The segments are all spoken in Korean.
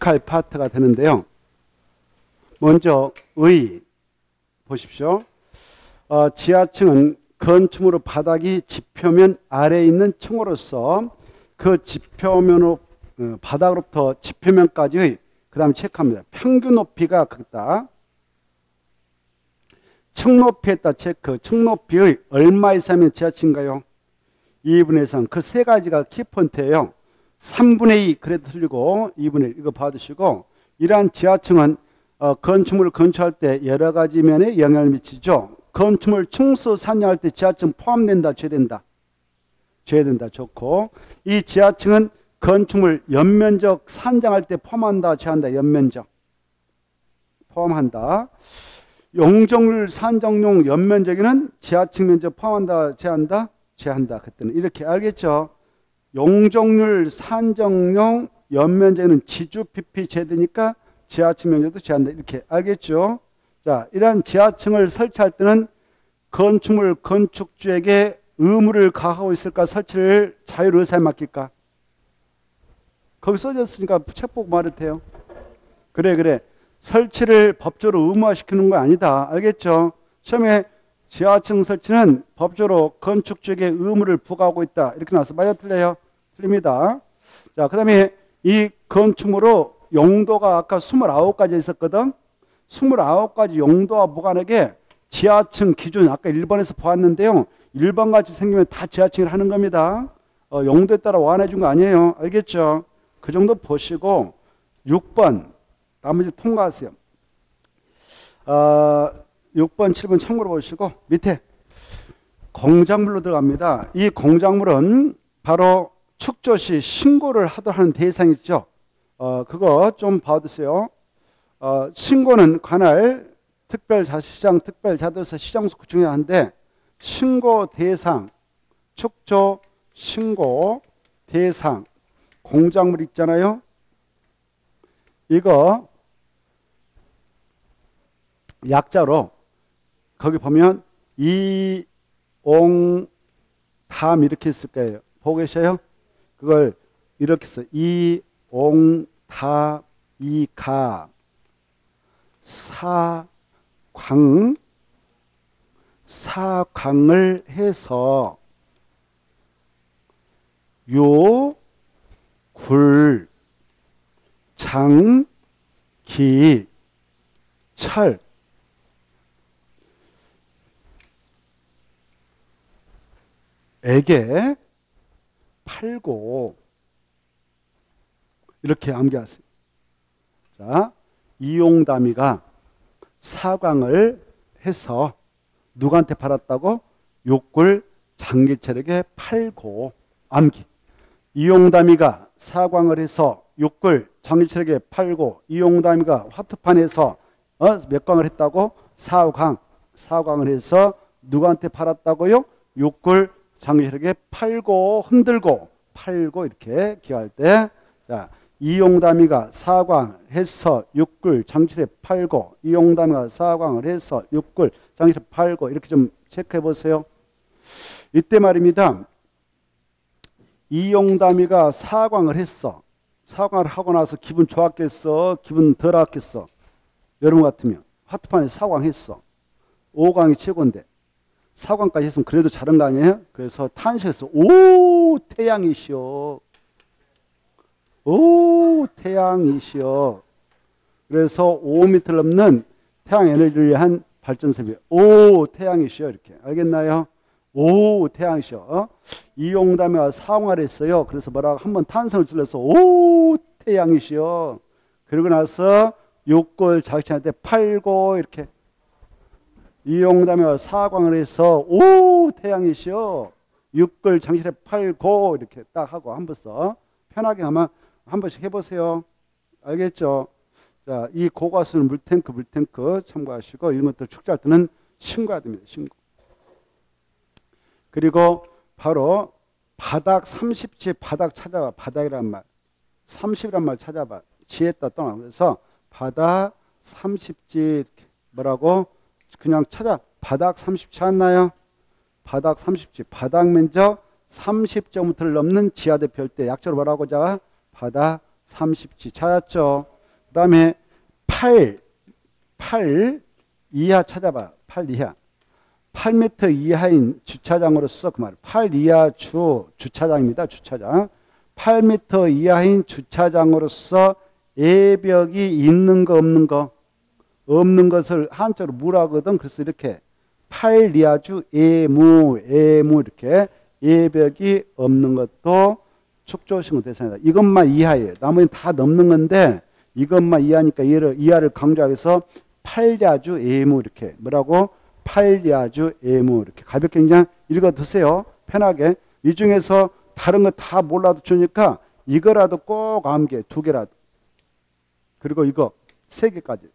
체크할 파트가 되는데요. 먼저 의 보십시오. 지하층은 건축물의 바닥이 지표면 아래에 있는 층으로서 그 지표면으로 바닥으로부터 지표면까지의 그 다음에 체크합니다. 평균 높이가 같다. 층 높이에 따라 체크. 층 높이의 얼마 이상이면 지하층인가요? 2분의 3. 그 세 가지가 키포인트예요. 3분의 2 그래도 틀리고 2분의 1 이거 받으시고, 이러한 지하층은 건축물을 건축할 때 여러 가지 면에 영향을 미치죠. 건축물 층수 산정할 때 지하층 포함된다, 제외된다? 제외된다. 좋고, 이 지하층은 건축물 연면적 산정할 때 포함한다, 제한다? 연면적 포함한다. 용적률 산정용 연면적에는 지하층 면적 포함한다, 제한다? 제한다. 그때는 이렇게 알겠죠? 용적률 산정용 연면적에는 지주 PP 제되니까 지하층 면적도 제한다. 이렇게 알겠죠? 자, 이러한 지하층을 설치할 때는 건축물 건축주에게 의무를 가하고 있을까? 설치를 자율의사에 맡길까? 거기 써졌으니까 책 보고 말해도 돼요. 그래. 설치를 법적으로 의무화시키는 건 아니다. 알겠죠? 처음에 지하층 설치는 법적으로 건축주에게 의무를 부과하고 있다. 이렇게 나와서 맞아 틀려요? 틀립니다. 자, 그 다음에 이 건축물로 용도가 아까 29가지 있었거든. 29가지 용도와 무관하게 지하층 기준 아까 1번에서 보았는데요. 1번같이 생기면 다 지하층을 하는 겁니다. 용도에 따라 완화해 준 거 아니에요. 알겠죠? 그 정도 보시고 6번 나머지 통과하세요. 6번, 7번 참고로 보시고 밑에 공작물로 들어갑니다. 이 공작물은 바로 축조 시 신고를 하도록 하는 대상이 있죠. 그거 좀 봐주세요. 신고는 관할 특별자치시장, 특별자도서 시장소 구청이 하는데 신고 대상, 축조 신고 대상 공작물 있잖아요. 이거 약자로 거기 보면 이옹담 이렇게 있을 거예요. 보고 계셔요? 그걸 이렇게 써. 이옹담 이가 사광을 해서 요 굴 장 기 철 에게 팔고 이렇게 암기하세요. 자, 이용담이가 사광을 해서 누구한테 팔았다고? 욕굴 장기철에게 팔고 암기. 이용담이가 사광을 해서 욕굴 장기철에게 팔고 이용담이가 화투판에서 몇 광을 했다고? 사광을 해서 누구한테 팔았다고요? 욕굴 장기철에게 팔고 흔들고 팔고 이렇게 기할 때 자, 이용담이가 사광을 해서 육굴 장치에 팔고 이용담이가 사광을 해서 육굴 장치에 팔고 이렇게 좀 체크해 보세요. 이때 말입니다. 이용담이가 사광을 했어. 사광을 하고 나서 기분 좋았겠어? 기분 덜 좋았겠어? 여러분 같으면 화투판에 사광했어. 5광이 최고인데 사광까지 했으면 그래도 잘한 거 아니에요? 그래서 탄식해서 오 태양이시여, 오 태양이시여. 그래서 5m 넘는 태양 에너지를 위한 발전소비. 오 태양이시여 이렇게 알겠나요? 오 태양이시여. 이용담이가 사광을 했어요. 그래서 뭐라고 한번 탄성을 질러서 오 태양이시여. 그러고 나서 욕골 자기한테 팔고 이렇게 이용담이가 사광을 해서 오 태양이시여 육골 장실에 팔고 이렇게 딱 하고 한 번 써. 편하게 하면 한 번씩 해보세요. 알겠죠? 자, 이 고가수는 물탱크 참고하시고 이런 것들 축제할 때는 신고해야 됩니다. 신고. 그리고 바로 바닥 30지 바닥 찾아봐. 바닥이란 말 30이란 말 찾아봐. 지에다 떠나. 그래서 바닥 30지 뭐라고 그냥 찾아. 바닥 30 찾았나요? 바닥 30지 바닥 면적 30제곱미터를 넘는 지하 대표일 때 약자로 뭐라고 자? 바닥 30지 찾았죠? 다음에 8 이하 찾아봐. 8 이하. 8m 이하인 주차장으로서 그 말. 8 이하 주차장입니다. 주차장. 8m 이하인 주차장으로서 예벽이 있는 거 없는 거? 없는 것을 한자로 무라거든. 그래서 이렇게 8 이하주 예무 이렇게 예벽이 없는 것도 축조신고 대상이다. 이것만 이하예요. 나머지는 다 넘는 건데 이것만 이하니까 이하를 강조하기 위해서 8야주 예무 이렇게 뭐라고? 8야주 예무 이렇게 가볍게 그냥 읽어 드세요. 편하게. 이 중에서 다른 거 다 몰라도 좋으니까 이거라도 꼭 암기해. 2개라도. 그리고 이거 3개까지.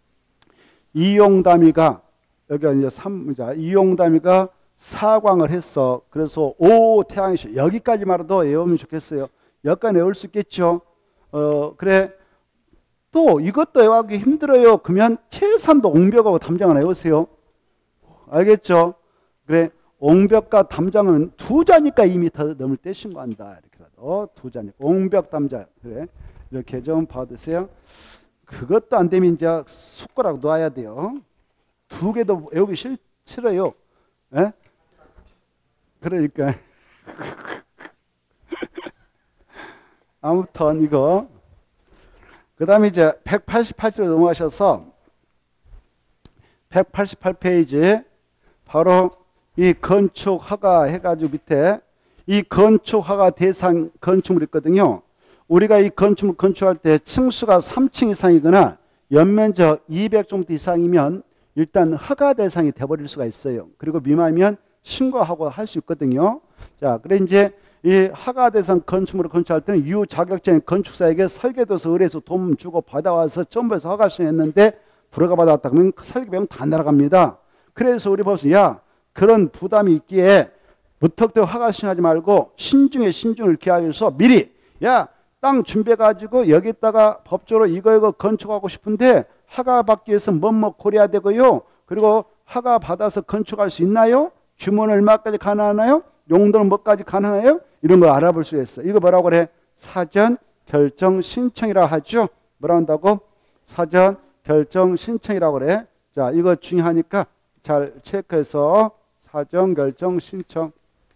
이용담이가 여기가 이제 3문자. 이용담이가 사광을 했어. 그래서 오 태양이시 여기까지만으로도 외우면 좋겠어요. 여기까지 외울 수 있겠죠. 그래. 또 이것도 외우기 힘들어요. 그러면 최산도 옹벽하고 담장을 외우세요. 알겠죠? 그래. 옹벽과 담장은 2자니까 2m 넘을 때 신고한다. 이렇게라도 2자니까 옹벽 담장. 그래. 이렇게 좀 봐두세요. 그것도 안 되면 이제 숟가락 놔야 돼요. 2개도 외우기 싫어요. 예? 그러니까 아무튼 이거 그 다음에 이제 188쪽으로 넘어가셔서 188페이지 바로 이 건축 허가 해가지고 밑에 이 건축 허가 대상 건축물 있거든요. 우리가 이 건축물 건축할 때 층수가 3층 이상이거나 연면적 200제곱미터 이상이면 일단 허가 대상이 돼버릴 수가 있어요. 그리고 미만이면 신고하고 할 수 있거든요. 자, 그래 이제 이 허가 대상 건축물을 건축할 때는 유자격증 건축사에게 설계도서 의뢰서 돈 주고 받아와서 정부에서 허가 신청했는데 불허가 받았다 그러면 설계비용 다 날아갑니다. 그래서 우리 법에서 야 그런 부담이 있기에 무턱대고 허가 신청하지 말고 신중에 신중을 기하기 위해서 미리 야 땅 준비해가지고 여기다가 법적으로 이거 건축하고 싶은데 허가 받기 위해서 뭐뭐 고려해야 되고요. 그리고 허가 받아서 건축할 수 있나요? 규모는 얼마까지 가능하나요? 용도는 뭐까지 가능해요? 이런 거 알아볼 수 있어요. 이거 뭐라고 그래? 사전 결정 신청이라 하죠. 뭐라 한다고? 사전 결정 신청이라고 그래. 자, 이거 중요하니까 잘 체크해서 사전 결정 신청.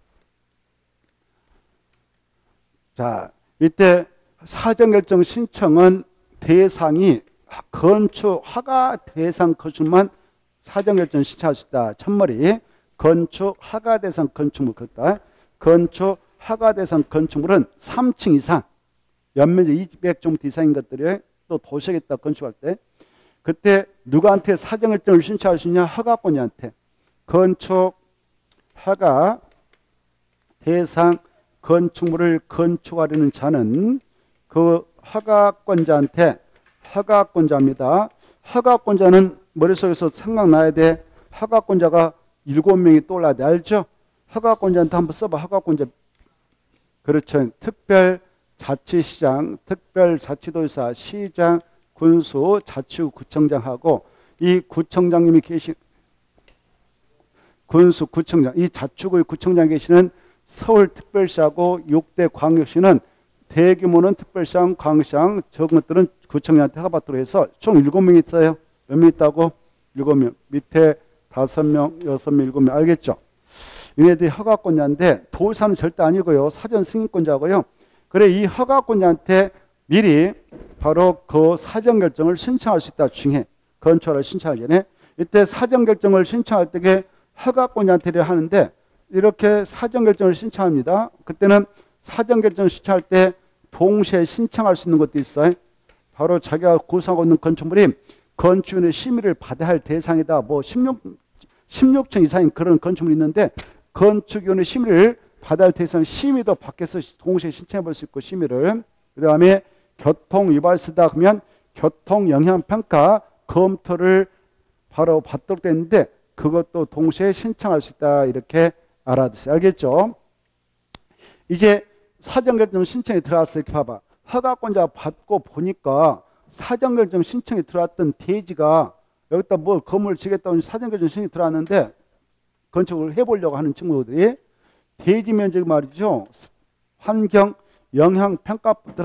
자, 이때 사전 결정 신청은 대상이 건축 허가 대상 건축만 사전 결정 신청할 수 있다. 첫머리 건축 허가 대상 건축물 그렇다. 건축 허가 대상 건축물은 3층 이상 연면적 200제곱미터 이상인 것들이 또 도시에다 건축할 때 그때 누구한테 사전 결정을 신청할 수 있냐? 허가권자한테. 건축 허가 대상 건축물을 건축하려는 자는 그 허가권자한테 허가권자입니다. 허가권자는 머릿속에서 생각나야 돼. 허가권자가 7명이 떠올라야 돼. 알죠? 허가권자한테 한번 써봐. 허가권자. 그렇죠. 특별자치시장, 특별자치도지사, 시장, 군수, 자치구, 구청장하고 이 구청장님이 계신 군수, 구청장, 이 자치구의 구청장 계시는 서울특별시하고 6대 광역시는 대규모는 특별시장, 광역시장, 적은 것들은 구청장한테 허가받도록 해서 총 7명이 있어요. 몇 명 있다고? 7명. 밑에 5명, 6명, 7명. 알겠죠? 얘네들이 허가권자인데 도지사는 절대 아니고요. 사전 승인권자고요. 그래 이 허가권자한테 미리 바로 그 사전 결정을 신청할 수 있다. 중에 건축을 신청하기 전에 이때 사전 결정을 신청할 때 허가권자한테 하는데 이렇게 사전 결정을 신청합니다. 그때는 사전 결정 신청할 때 동시에 신청할 수 있는 것도 있어요. 바로 자기가 구성하고 있는 건축물이 건축위원회 심의를 받아야 할 대상이다. 뭐 16층 이상인 그런 건축물이 있는데 건축위원회 심의를 받아야 할 대상 심의도 밖에서 동시에 신청해 볼 수 있고 심의를. 그 다음에 교통위반시다 그러면 교통영향평가 검토를 바로 받도록 되는데 그것도 동시에 신청할 수 있다. 이렇게 알아두세요. 알겠죠? 이제 사전결정 신청이 들어왔어. 이렇게 봐봐. 허가권자 받고 보니까 사전결정 신청이 들어왔던 대지가 여기다 뭐 건물을 지겠다고 사전결정 신청이 들어왔는데 건축을 해보려고 하는 친구들이 대지 면적이 말이죠. 환경 영향평가법들은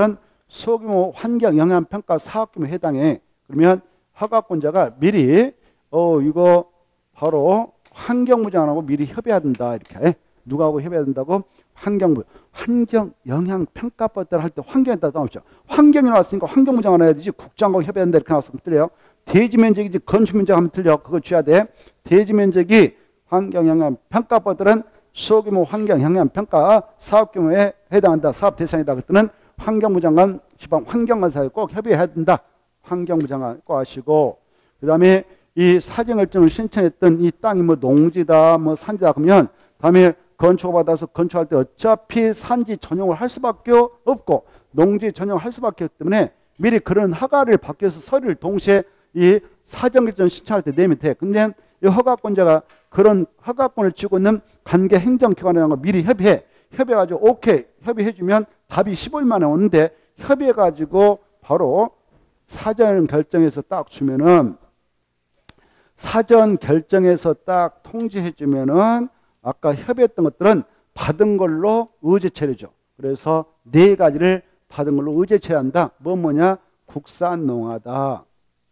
소규모 환경 영향 평가 사업 규모에 해당해. 그러면 허가권자가 미리 이거 바로 환경부장하고 미리 협의해야 된다. 이렇게 누구하고 협의해야 된다고? 환경부. 환경 영향 평가법 따라 할 때 환경에 따라 나오죠. 환경이 나왔으니까 환경부장을 해야 되지 국장하고 협의해야 된다. 이렇게 나왔으면 틀려요. 대지 면적이지 건축 면적 하면 틀려. 그거 줘야 돼. 대지 면적이 환경 영향 평가법들은 소규모 환경 영향 평가 사업 규모에 해당한다. 사업 대상이다. 그때는 환경부 장관, 지방 환경관사에 꼭 협의해야 된다. 환경부 장관 꼭 하시고, 그 다음에 이 사정결정을 신청했던 이 땅이 뭐 농지다, 뭐 산지다 그러면 다음에 건축받아서 건축할 때 어차피 산지 전용을 할 수밖에 없고 농지 전용을 할 수밖에 없기 때문에 미리 그런 허가를 받기 위해서 서류를 동시에 이 사정결정 신청할 때 내면 돼. 근데 이 허가권자가 그런 허가권을 쥐고 있는 관계 행정기관이라는 거 미리 협의해. 협의해가지고 오케이 협의해주면 답이 15일 만에 오는데 협의해가지고 바로 사전 결정해서 딱 주면은 사전 결정해서 딱 통지해주면은 아까 협의했던 것들은 받은 걸로 의제 처리죠. 그래서 네 가지를 받은 걸로 의제 처리한다. 뭐냐? 국산농화다.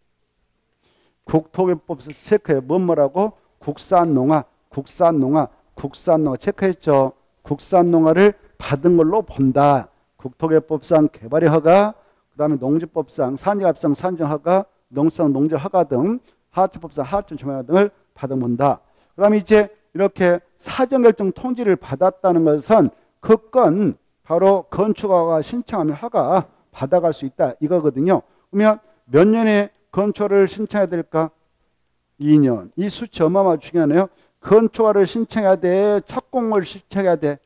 국토교법에서 체크해. 뭐라고? 국산농화, 국산농화, 국산농화 체크했죠. 국산농화를 받은 걸로 본다. 국토교법상 개발의 허가, 그 다음에 농지법상 산지갑상 산정허가, 농수산 농지허가 등 하천법상 하천조명허가 등을 받은 본다. 그 다음에 이제 이렇게 사전결정 통지를 받았다는 것은 그 건 바로 건축허가 신청하면 허가 받아갈 수 있다 이거거든요. 그러면 몇 년에 건축허를 신청해야 될까? 2년. 이 수치 어마어마하게 중요하네요. 건축허를 신청해야 돼? 착공을 신청해야 돼?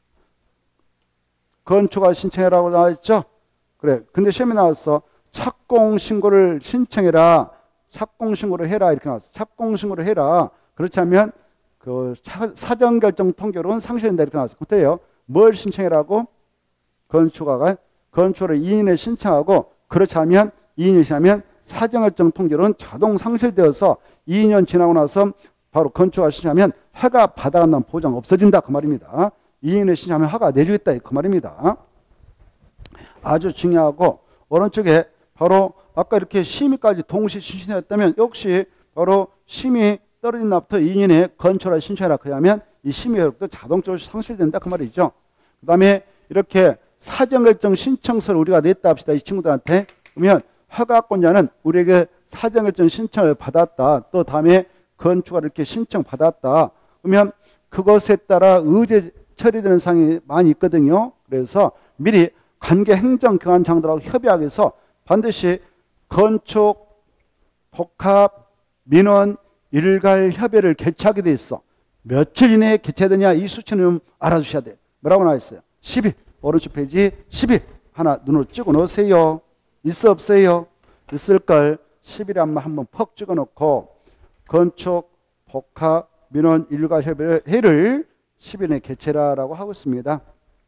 건축허 신청해라고 나와있죠? 그래. 근데 시험에 나왔어. 착공신고를 신청해라. 착공신고를 해라. 이렇게 나왔어. 착공신고를 해라. 그렇지 않으면 그 사전결정 통계로는 상실된다. 이렇게 나왔어. 어때요? 뭘 신청해라고? 건축허가. 건축허를 2년에 신청하고 그렇지 않으면 2년이 지나면 사전결정 통계로는 자동 상실되어서 2년 지나고 나서 바로 건축허가 신청하면 허가 받아간다는 보장 없어진다. 그 말입니다. 2년에 신청하면 허가 내주겠다. 그 말입니다. 아주 중요하고 오른쪽에 바로 아까 이렇게 심의까지 동시에 신청했다면 역시 바로 심의 떨어진 날부터 2년에 건축허가 신청하라. 그러면 이 심의 효력도 자동적으로 상실된다. 그 말이죠. 그 다음에 이렇게 사전결정 신청서를 우리가 냈다 합시다. 이 친구들한테. 그러면 허가권자는 우리에게 사전결정 신청을 받았다. 또 다음에 건축허를 이렇게 신청받았다. 그러면 그것에 따라 의제 처리되는 사항이 많이 있거든요. 그래서 미리 관계 행정기관장들하고 협의하기 위해서 반드시 건축, 복합, 민원, 일괄 협의를 개최하게 돼 있어. 며칠 이내에 개최되냐 이 수치는 좀 알아주셔야 돼. 뭐라고 나와 있어요? 10일. 오른쪽 페이지 10일. 하나 눈으로 찍어 놓으세요. 있어 없어요? 있을걸. 10일에 한번 퍽 찍어 놓고 건축, 복합, 민원, 일괄 협의회를 10일에 개최라라고 하고 있습니다.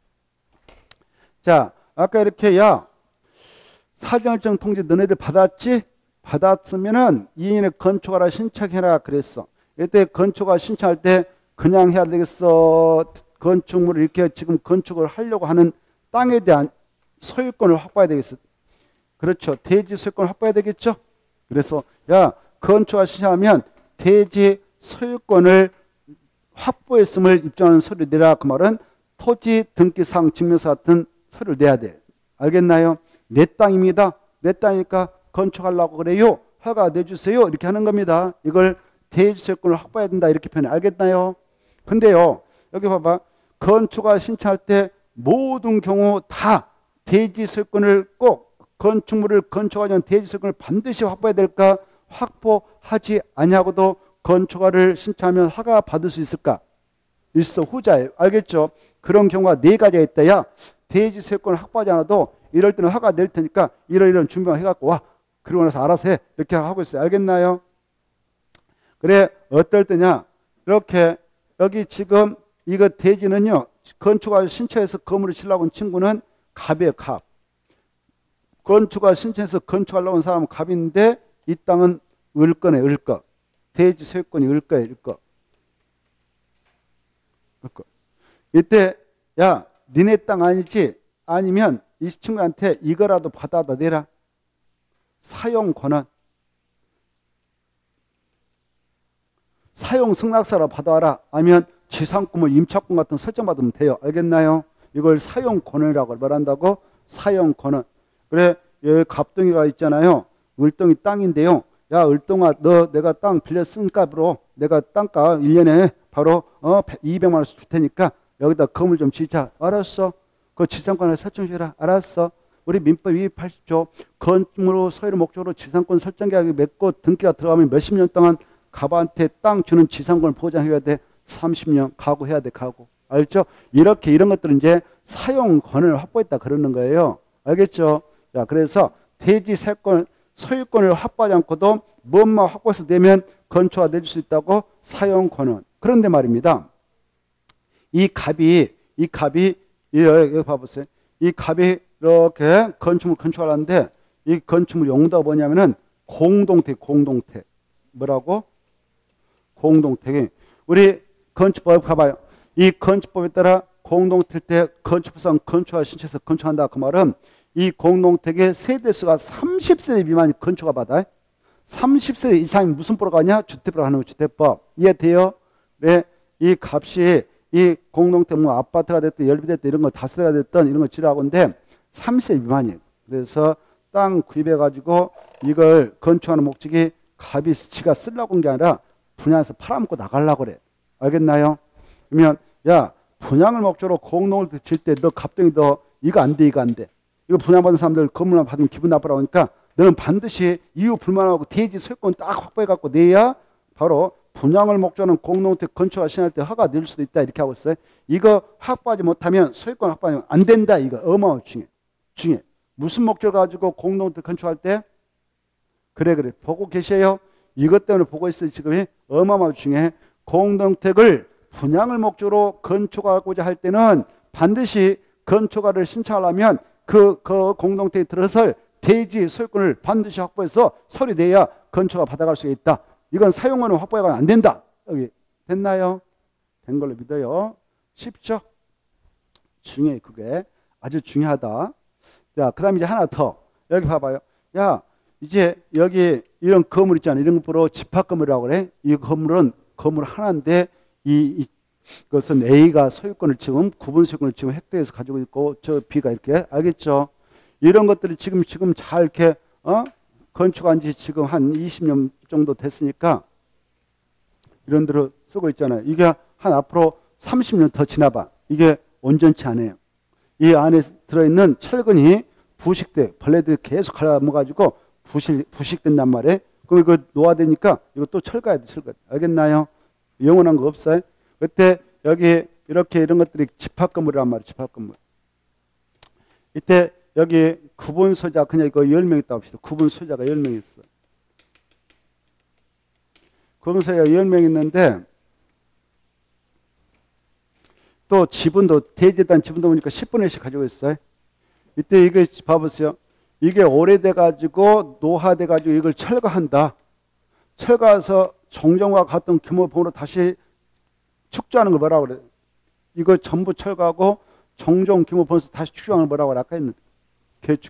자, 아까 이렇게 사전결정 통지 너네들 받았지? 받았으면은 2년에 건축허가 신청해라 그랬어. 이때 건축허가 신청할 때 그냥 해야 되겠어? 건축물을 이렇게 지금 건축을 하려고 하는 땅에 대한 소유권을 확보해야 되겠어. 그렇죠. 대지 소유권을 확보해야 되겠죠. 그래서 건축허가 신청하면 대지 소유권을 확보했음을 입증하는 서류 내라. 그 말은 토지 등기상 증명서 같은 서류를 내야 돼. 알겠나요? 내 땅입니다. 내 땅이니까 건축하려고 그래요. 허가 내주세요. 이렇게 하는 겁니다. 이걸 대지 소유권을 확보해야 된다. 이렇게 표현해. 알겠나요? 근데요. 여기 봐봐. 건축허가 신청할 때 모든 경우 다 대지 소유권을 꼭 건축물을 건축하기 전 대지 소유권을 반드시 확보해야 될까? 확보하지 아니하고도 건축허를 신청하면 허가 받을 수 있을까? 있어. 후자예요. 알겠죠? 그런 경우가 네 가지가 있다. 대지 소유권을 확보하지 않아도 이럴 때는 허가 낼 테니까 이런 준비만 해갖고 와. 그러고 나서 알아서 해. 이렇게 하고 있어요. 알겠나요? 그래. 어떨 때냐? 이렇게 여기 지금 이거 대지는요. 건축허가 신청해서 건물을 치려고 온 친구는 갑이에요. 갑. 건축허가 신청해서 건축하려고 온 사람은 갑인데 이 땅은 을거네. 을거. 대지 소유권이 을거예요. 을거. 이때 니네 땅 아니지? 아니면 이 친구한테 이거라도 받아다 내라. 사용 권한. 사용 승낙서라 받아와라. 아니면 지상권 뭐 임차권 같은 설정 받으면 돼요. 알겠나요? 이걸 사용 권한이라고 말한다고. 사용 권한. 그래 여기 갑동이가 있잖아요. 을동이 땅인데요. 야 을동아 너 내가 땅 빌려 쓴 값으로 내가 땅값 1년에 바로 200만 원씩 줄 테니까 여기다 건물 좀 짓자. 알았어. 그 지상권을 설정해라. 알았어. 우리 민법 280조 건물로 소유를 목적으로 지상권 설정 계약이 맺고 등기가 들어가면 몇십 년 동안 갑한테 땅 주는 지상권을 보장해야 돼. 30년 각오해야 돼. 각오. 알죠? 이렇게 이런 것들은 이제 사용 권한을 확보했다 그러는 거예요. 알겠죠? 자, 그래서 대지 세권 소유권을 확보하지 않고도 뭐만 확보해서 내면 건초가 내줄 수 있다고 사용 권한. 그런데 말입니다. 이 갑이 여기 봐보세요. 이 갑이 이렇게 건축물 건축하려는데 이 건축물 용도가 뭐냐면은 공동택. 뭐라고? 공동택이 우리 건축법 가봐요. 이 건축법에 따라 공동택 때 건축부상 건축화 신청해서 건축한다. 그 말은 이 공동택의 세대수가 30세대 미만이 건축화 받아. 30세대 이상이 무슨 법으로 가냐? 주택법으로 하는 거 주택법. 이해돼요? 네, 이 값이 이 공동택 뭐 아파트가 됐든 열비됐든 이런 거 다세대가 됐든 이런 거 지라고인데 30세 미만이에요. 그래서 땅 구입해가지고 이걸 건축하는 목적이 갑이 지가 쓰려고 한 게 아니라 분양해서 팔아먹고 나가려고 그래. 알겠나요? 그러면 야 분양을 목적으로 공동을 질 때 너 갑동이 너 이거 안 돼. 이거 분양받은 사람들 건물만 받으면 기분 나쁘라고 하니까 너는 반드시 이유 불만하고 대지 소유권 딱 확보해갖고 내야 바로 분양을 목적으로 공동택 건축을 시행할 때 허가 낼 수도 있다. 이렇게 하고 있어요. 이거 확보하지 못하면 소유권 확보하면 안 된다. 이거 어마어마하게 중요해. 무슨 목적을 가지고 공동택 건축할 때? 그래. 보고 계세요? 이것 때문에 보고 있어요. 지금 어마어마하게 중요해. 공동택을 분양을 목적으로 건축하고자 할 때는 반드시 건축허가를 신청하려면 그 공동택에 들어설 대지 소유권을 반드시 확보해서 서류내야 건축허가 받아갈 수 있다. 이건 사용권을 확보해가 안 된다. 여기 됐나요? 된 걸로 믿어요. 쉽죠? 중요해. 그게 아주 중요하다. 자, 그 다음에 이제 하나 더. 여기 봐봐요. 야, 이제 여기 이런 건물 있잖아요. 이런 것으로 집합건물이라고 그래. 이 건물은 건물 하나인데 이것은 A가 소유권을 지금 구분 소유권을 지금 획득해서 가지고 있고 저 B가 이렇게 알겠죠? 이런 것들이 지금 잘 이렇게 건축한 지 지금 한 20년 정도 됐으니까 이런 데로 쓰고 있잖아요. 이게 한 앞으로 30년 더 지나봐. 이게 온전치 않아요. 이 안에 들어있는 철근이 부식돼. 벌레들이 계속 갈아먹어가지고 부식된단 말이에요. 그럼 이거 노화되니까 이거 또 철거해야 돼. 알겠나요? 영원한 거 없어요. 그때 여기 이렇게 이런 것들이 집합건물이란 말이에요. 집합건물. 이때 여기 구분 소유자 그냥 이거 10명 있다고 합시다. 구분 소유자가 10명 있어. 구분 소유자가 10명 있는데 또 지분도 대지단 지분도 보니까 10분의 1씩 가지고 있어요. 이때 이게 봐보세요. 이게 오래돼 가지고 노화돼 가지고 이걸 철거한다. 철거해서 정정과 같은 규모 보험으로 다시 축조하는 걸 뭐라고 그래? 이거 전부 철거하고 정정 규모 보험에서 다시 축조하는 걸 뭐라고 아까 했는데 개축.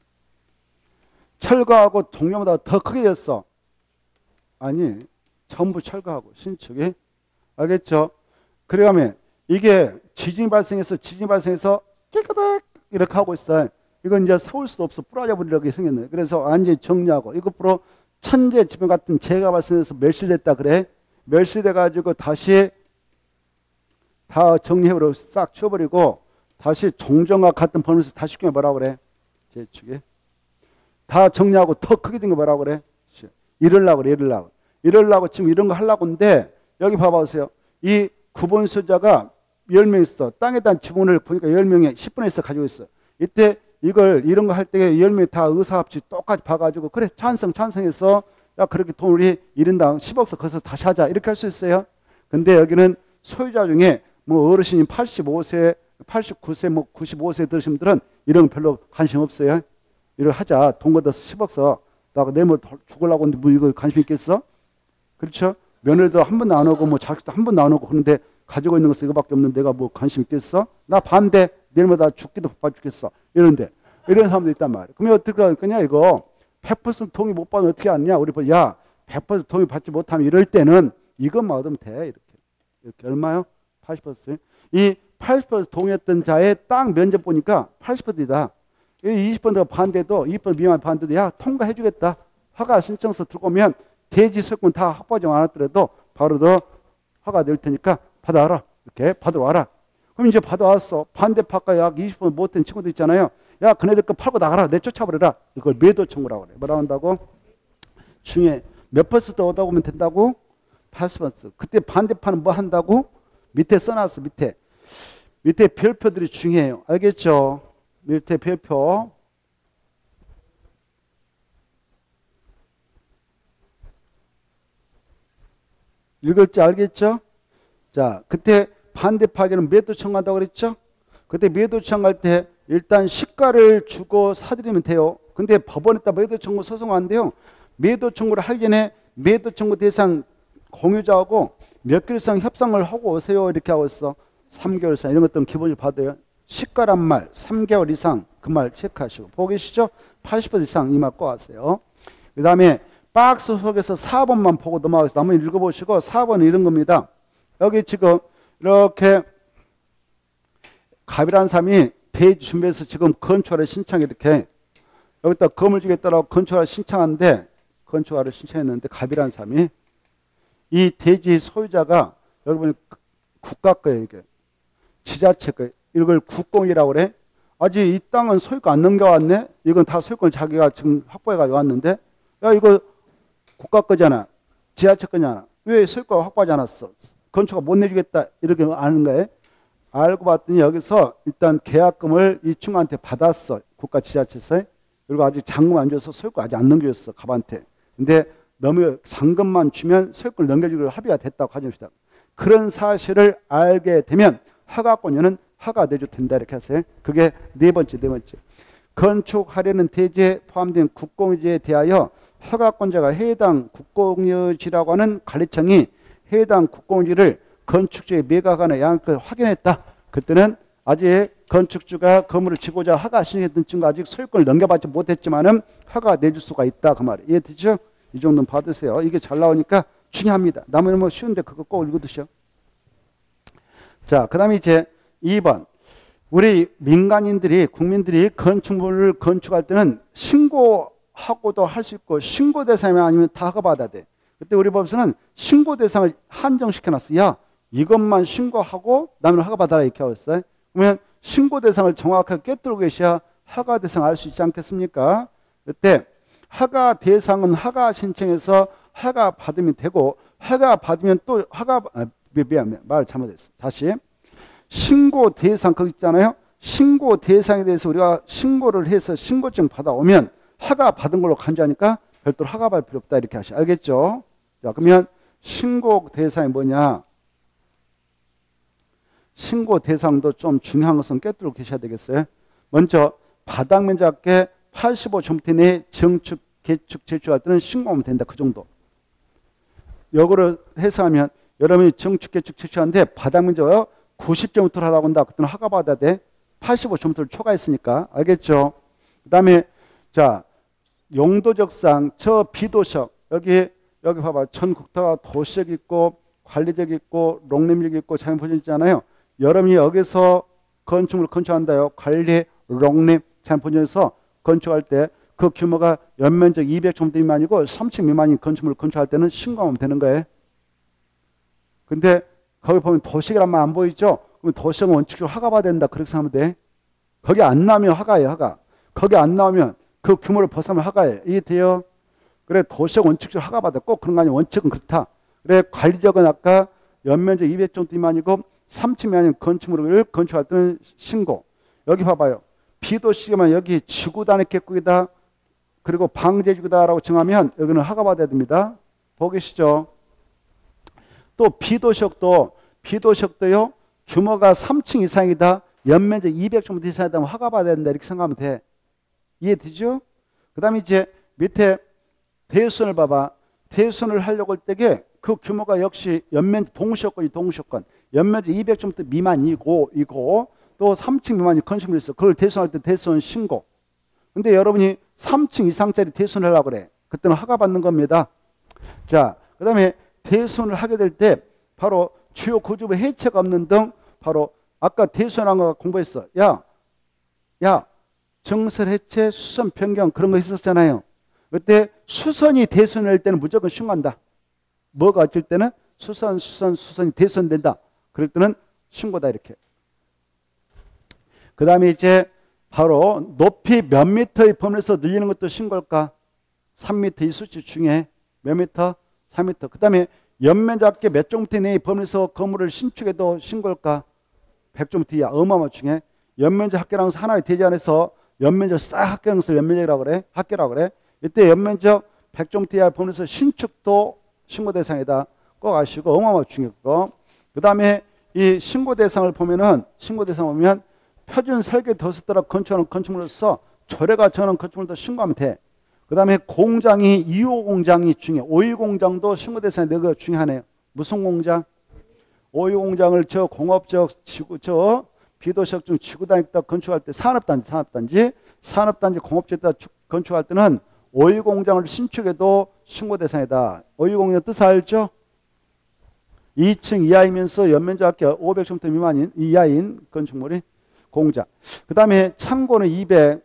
철거하고 동료보다 더 크게 졌어. 아니 전부 철거하고 신축이 알겠죠? 그러면 이게 지진이 발생해서 깨끗하게 이렇게 하고 있어요. 이건 이제 세울 수도 없어. 부러져 버리려고 생겼네. 그래서 완전히 정리하고 이것으로 천재 지변 같은 재해가 발생해서 멸실됐다 그래. 멸실돼 가지고 다시 다 정리해버리고 싹 치워버리고 다시 정정과 같은 범위에서 다시 시키면 뭐라고 그래? 재축이 다 정리하고 더 크게 된 거 뭐라고 그래? 이럴라고 지금 이런 거 하려고 하는데 여기 봐보세요. 이 구분 소유자가 10명 있어. 땅에 대한 지분을 보니까 10명이 10분의 1씩 가지고 있어. 이때 이런 거 할 때 10명이 다 의사합치 똑같이 봐가지고 그래 찬성해서 야 그렇게 돈 우리 1인당 10억씩 거기서 다시 하자 이렇게 할 수 있어요. 근데 여기는 소유자 중에 뭐 어르신이 85세 89세 뭐 95세 들으신 분들은 이런 거 별로 관심 없어요. 이걸 하자. 돈 걷어서 10억 써. 나 내일 뭐 죽으려고 하는데 뭐 이거 관심 있겠어? 그렇죠? 며느리도 한 번도 안 오고 뭐 자식도 한 번도 안 오고 그런데 가지고 있는 것은 이거밖에 없는데 내가 뭐 관심 있겠어? 나 반대. 내일마다 죽기도 바빠 죽겠어. 이런데 이런 사람도 있단 말이야. 그러면 어떻게 할 거냐 이거 100% 동의 못 받으면 어떻게 하느냐. 우리 야 100% 동의 받지 못하면 이럴 때는 이것만 얻으면 돼. 이렇게 얼마요? 80%. 이 80% 동의했던 자의 딱 면접 보니까 80%이다. 20%가 반대도 20% 미만 반대도 야 통과해 주겠다. 허가 신청서 들고 오면 대지 소유권 다 확보하지 않았더라도 바로 너 허가 낼 테니까 받아와라. 이렇게 받아와라. 그럼 이제 받아왔어. 반대파가 약 20% 못된 친구들 있잖아요. 야 그네들 거 팔고 나가라. 내쫓아버려라. 이걸 매도 청구라고 그래. 뭐라고 한다고? 중에 몇 퍼센트 얻어 오면 된다고? 80%. 그때 반대파는 뭐 한다고? 밑에 써놨어. 밑에 별표들이 중요해요. 알겠죠? 밑에 별표. 읽을지 알겠죠? 자, 그때 반대파에게는 매도 청구한다고 그랬죠? 그때 매도 청구할 때 일단 시가를 주고 사드리면 돼요. 근데 법원에다 매도 청구 소송하는데요. 매도 청구를 하기 전에 매도 청구 대상 공유자하고 몇 개월 이상 협상을 하고 오세요. 이렇게 하고 있어. 3개월 이상 이런 것들은 기본적으로 받아요. 시가란 말 3개월 이상 그 말 체크하시고 보고 계시죠? 80% 이상 이 말 꼭 하세요. 그 다음에 박스 속에서 4번만 보고 넘어가겠습니다. 한번 읽어보시고 4번은 이런 겁니다. 여기 지금 이렇게 갑이라는 사람이 대지 준비해서 지금 건축허를 신청해 이렇게 여기다 건물 주겠다라고 건축허를 신청하는데 건축허를 신청했는데 갑이라는 사람이 이 대지 소유자가 여기 보면 국가 거예요. 이게 지자체 거예요. 이걸 국공이라고 그래. 아직 이 땅은 소유권 안 넘겨왔네. 이건 다 소유권 자기가 지금 확보해가지고 왔는데 야 이거 국가 거잖아. 지자체 거잖아. 왜 소유권 확보하지 않았어? 건축허 못 내주겠다. 이렇게 아는 거예요. 알고 봤더니 여기서 일단 계약금을 이 친구한테 받았어. 국가 지자체에서. 그리고 아직 잔금 안 줘서 소유권 아직 안 넘겨줬어. 갑한테. 근데 너무 잔금만 주면 소유권을 넘겨주기로 합의가 됐다고 가정합시다. 그런 사실을 알게 되면 허가권자는 허가 내줘도 된다 이렇게 하세요. 그게 네 번째. 건축하려는 대지에 포함된 국공유지에 대하여 허가권자가 해당 국공유지라고 하는 관리청이 해당 국공유지를 건축주의 매각하는 양을 확인했다. 그때는 아직 건축주가 건물을 지고자 허가 신청했던 친구가 아직 소유권을 넘겨받지 못했지만은 허가 내줄 수가 있다. 그 말이에요. 이해되죠? 이 정도는 받으세요. 이게 잘 나오니까 중요합니다. 나머지는 뭐 쉬운데 그거 꼭 읽어두셔. 자, 그 다음에 이제 2번. 우리 민간인들이, 국민들이 건축물을 건축할 때는 신고하고도 할 수 있고, 신고 대상이 아니면 다 허가받아야 돼. 그때 우리 법에서는 신고 대상을 한정시켜놨어. 야, 이것만 신고하고 나면 허가받아라. 이렇게 하고 있어요. 그러면 신고 대상을 정확하게 꿰뚫고 계셔야 허가 대상 알 수 있지 않겠습니까? 그때 허가 대상은 허가 신청해서 허가 받으면 되고, 허가 받으면 또 미안, 말 잘못했어. 다시. 신고 대상, 거기 있잖아요. 신고 대상에 대해서 우리가 신고를 해서 신고증 받아오면 허가 받은 걸로 간주하니까 별도로 허가 받을 필요 없다. 이렇게 하시. 알겠죠? 자, 그러면 신고 대상이 뭐냐? 신고 대상도 좀 중요한 것은 꿰뚫고 계셔야 되겠어요. 먼저 바닥 면적의 85제곱미터 내에 증축, 개축, 제출할 때는 신고하면 된다. 그 정도. 역으로 해석하면 여러분이 증축, 개축, 제출하는데 바닥 면적 90제곱미터를 하라고 한다. 그때는 허가 받아야 돼. 85제곱미터를 초과했으니까. 알겠죠? 그 다음에 자 용도적상 저 비도적 여기 봐봐. 전국토가 도시적 있고 관리적 있고 롱림적 있고 자연보전 있잖아요. 여러분이 여기서 건축물을 건축한다요. 관리, 롱림, 자연보전에서 건축할 때 그 규모가 연면적 200제곱미터 미만이고 3층 미만인 건축물을 건축할 때는 신고하면 되는 거예요. 근데 거기 보면 도시라는 말 안 보이죠? 그럼 도시는 원칙적으로 허가받아야 된다. 그렇게 생각하면 돼. 거기 안 나오면 허가예요. 허가. 거기 안 나오면 그 규모를 벗어나면 허가예요. 이해돼요? 그래 도시적 원칙적으로 허가받아. 꼭 그런 거 아니야. 원칙은 그렇다. 그래 관리적은 아까 연면적 200제곱미터 미만이고 3층 미만인 건축물을 건축할 때는 신고. 여기 봐봐요. 비도시만 여기 지구단의 객국이다. 그리고 방제지구다라고 정하면 여기는 허가받아야 됩니다. 보고 계시죠? 또 비도시역도요. 규모가 3층 이상이다. 연면적 200제곱미터 이상이다. 허가받아야 된다. 이렇게 생각하면 돼. 이해되죠? 그 다음에 이제 밑에 대수선을 봐봐. 대수선을 하려고 할 때에 그 규모가 역시 동시효건이 동시효건. 연면적 200제곱미터 미만이고 또 3층 미만이 건축물이 있어. 그걸 대손할 때 대손 신고. 근데 여러분이 3층 이상짜리 대손을 하려고 그래. 그때는 허가 받는 겁니다. 자, 그 다음에 대손을 하게 될 때 바로 주요 구조부 해체가 없는 등 바로 아까 대손한 거 공부했어. 야, 정설 해체, 수선 변경 그런 거 있었잖아요. 그때 수선이 대손할 때는 무조건 신고한다. 뭐가 어쩔 때는 수선이 대손된다. 그럴 때는 신고다 이렇게. 그 다음에 이제 바로 높이 몇 미터의 범위에서 늘리는 것도 신고할까? 3m 이 수치 중에 몇 미터? 3m. 그 다음에 연면적합계 몇 종미터 내의 범위에서 건물을 신축해도 신고할까? 100종미터 이하. 어마어마 중에 연면적 합계량수 하나의 대지 안에서 연면적 싹 합계량수를 연면적이라고 그래. 합계라고 그래. 이때 연면적 100종미터 이하 범위에서 신축도 신고 대상이다. 꼭 아시고 어마어마 중요했고. 그 다음에 이 신고 대상을 보면은 표준 설계 도서 따라 건축하는 건축물로서 조례가 정하는 건축물도 신고하면 돼. 그 다음에 공장이 2호 공장이 중요해. 5위 공장도 신고 대상이 내가 중요하네요. 무슨 공장? 5위 공장을 저 공업적 지구 저 비도시적 중 지구단위다 건축할 때 산업단지 공업지에다 건축할 때는 5위 공장을 신축해도 신고 대상이다. 5위 공장 뜻 알죠? 2층 이하이면서 연면적 합계 500제곱미터 미만인 이하인 건축물이 공장. 그 다음에 창고는 200,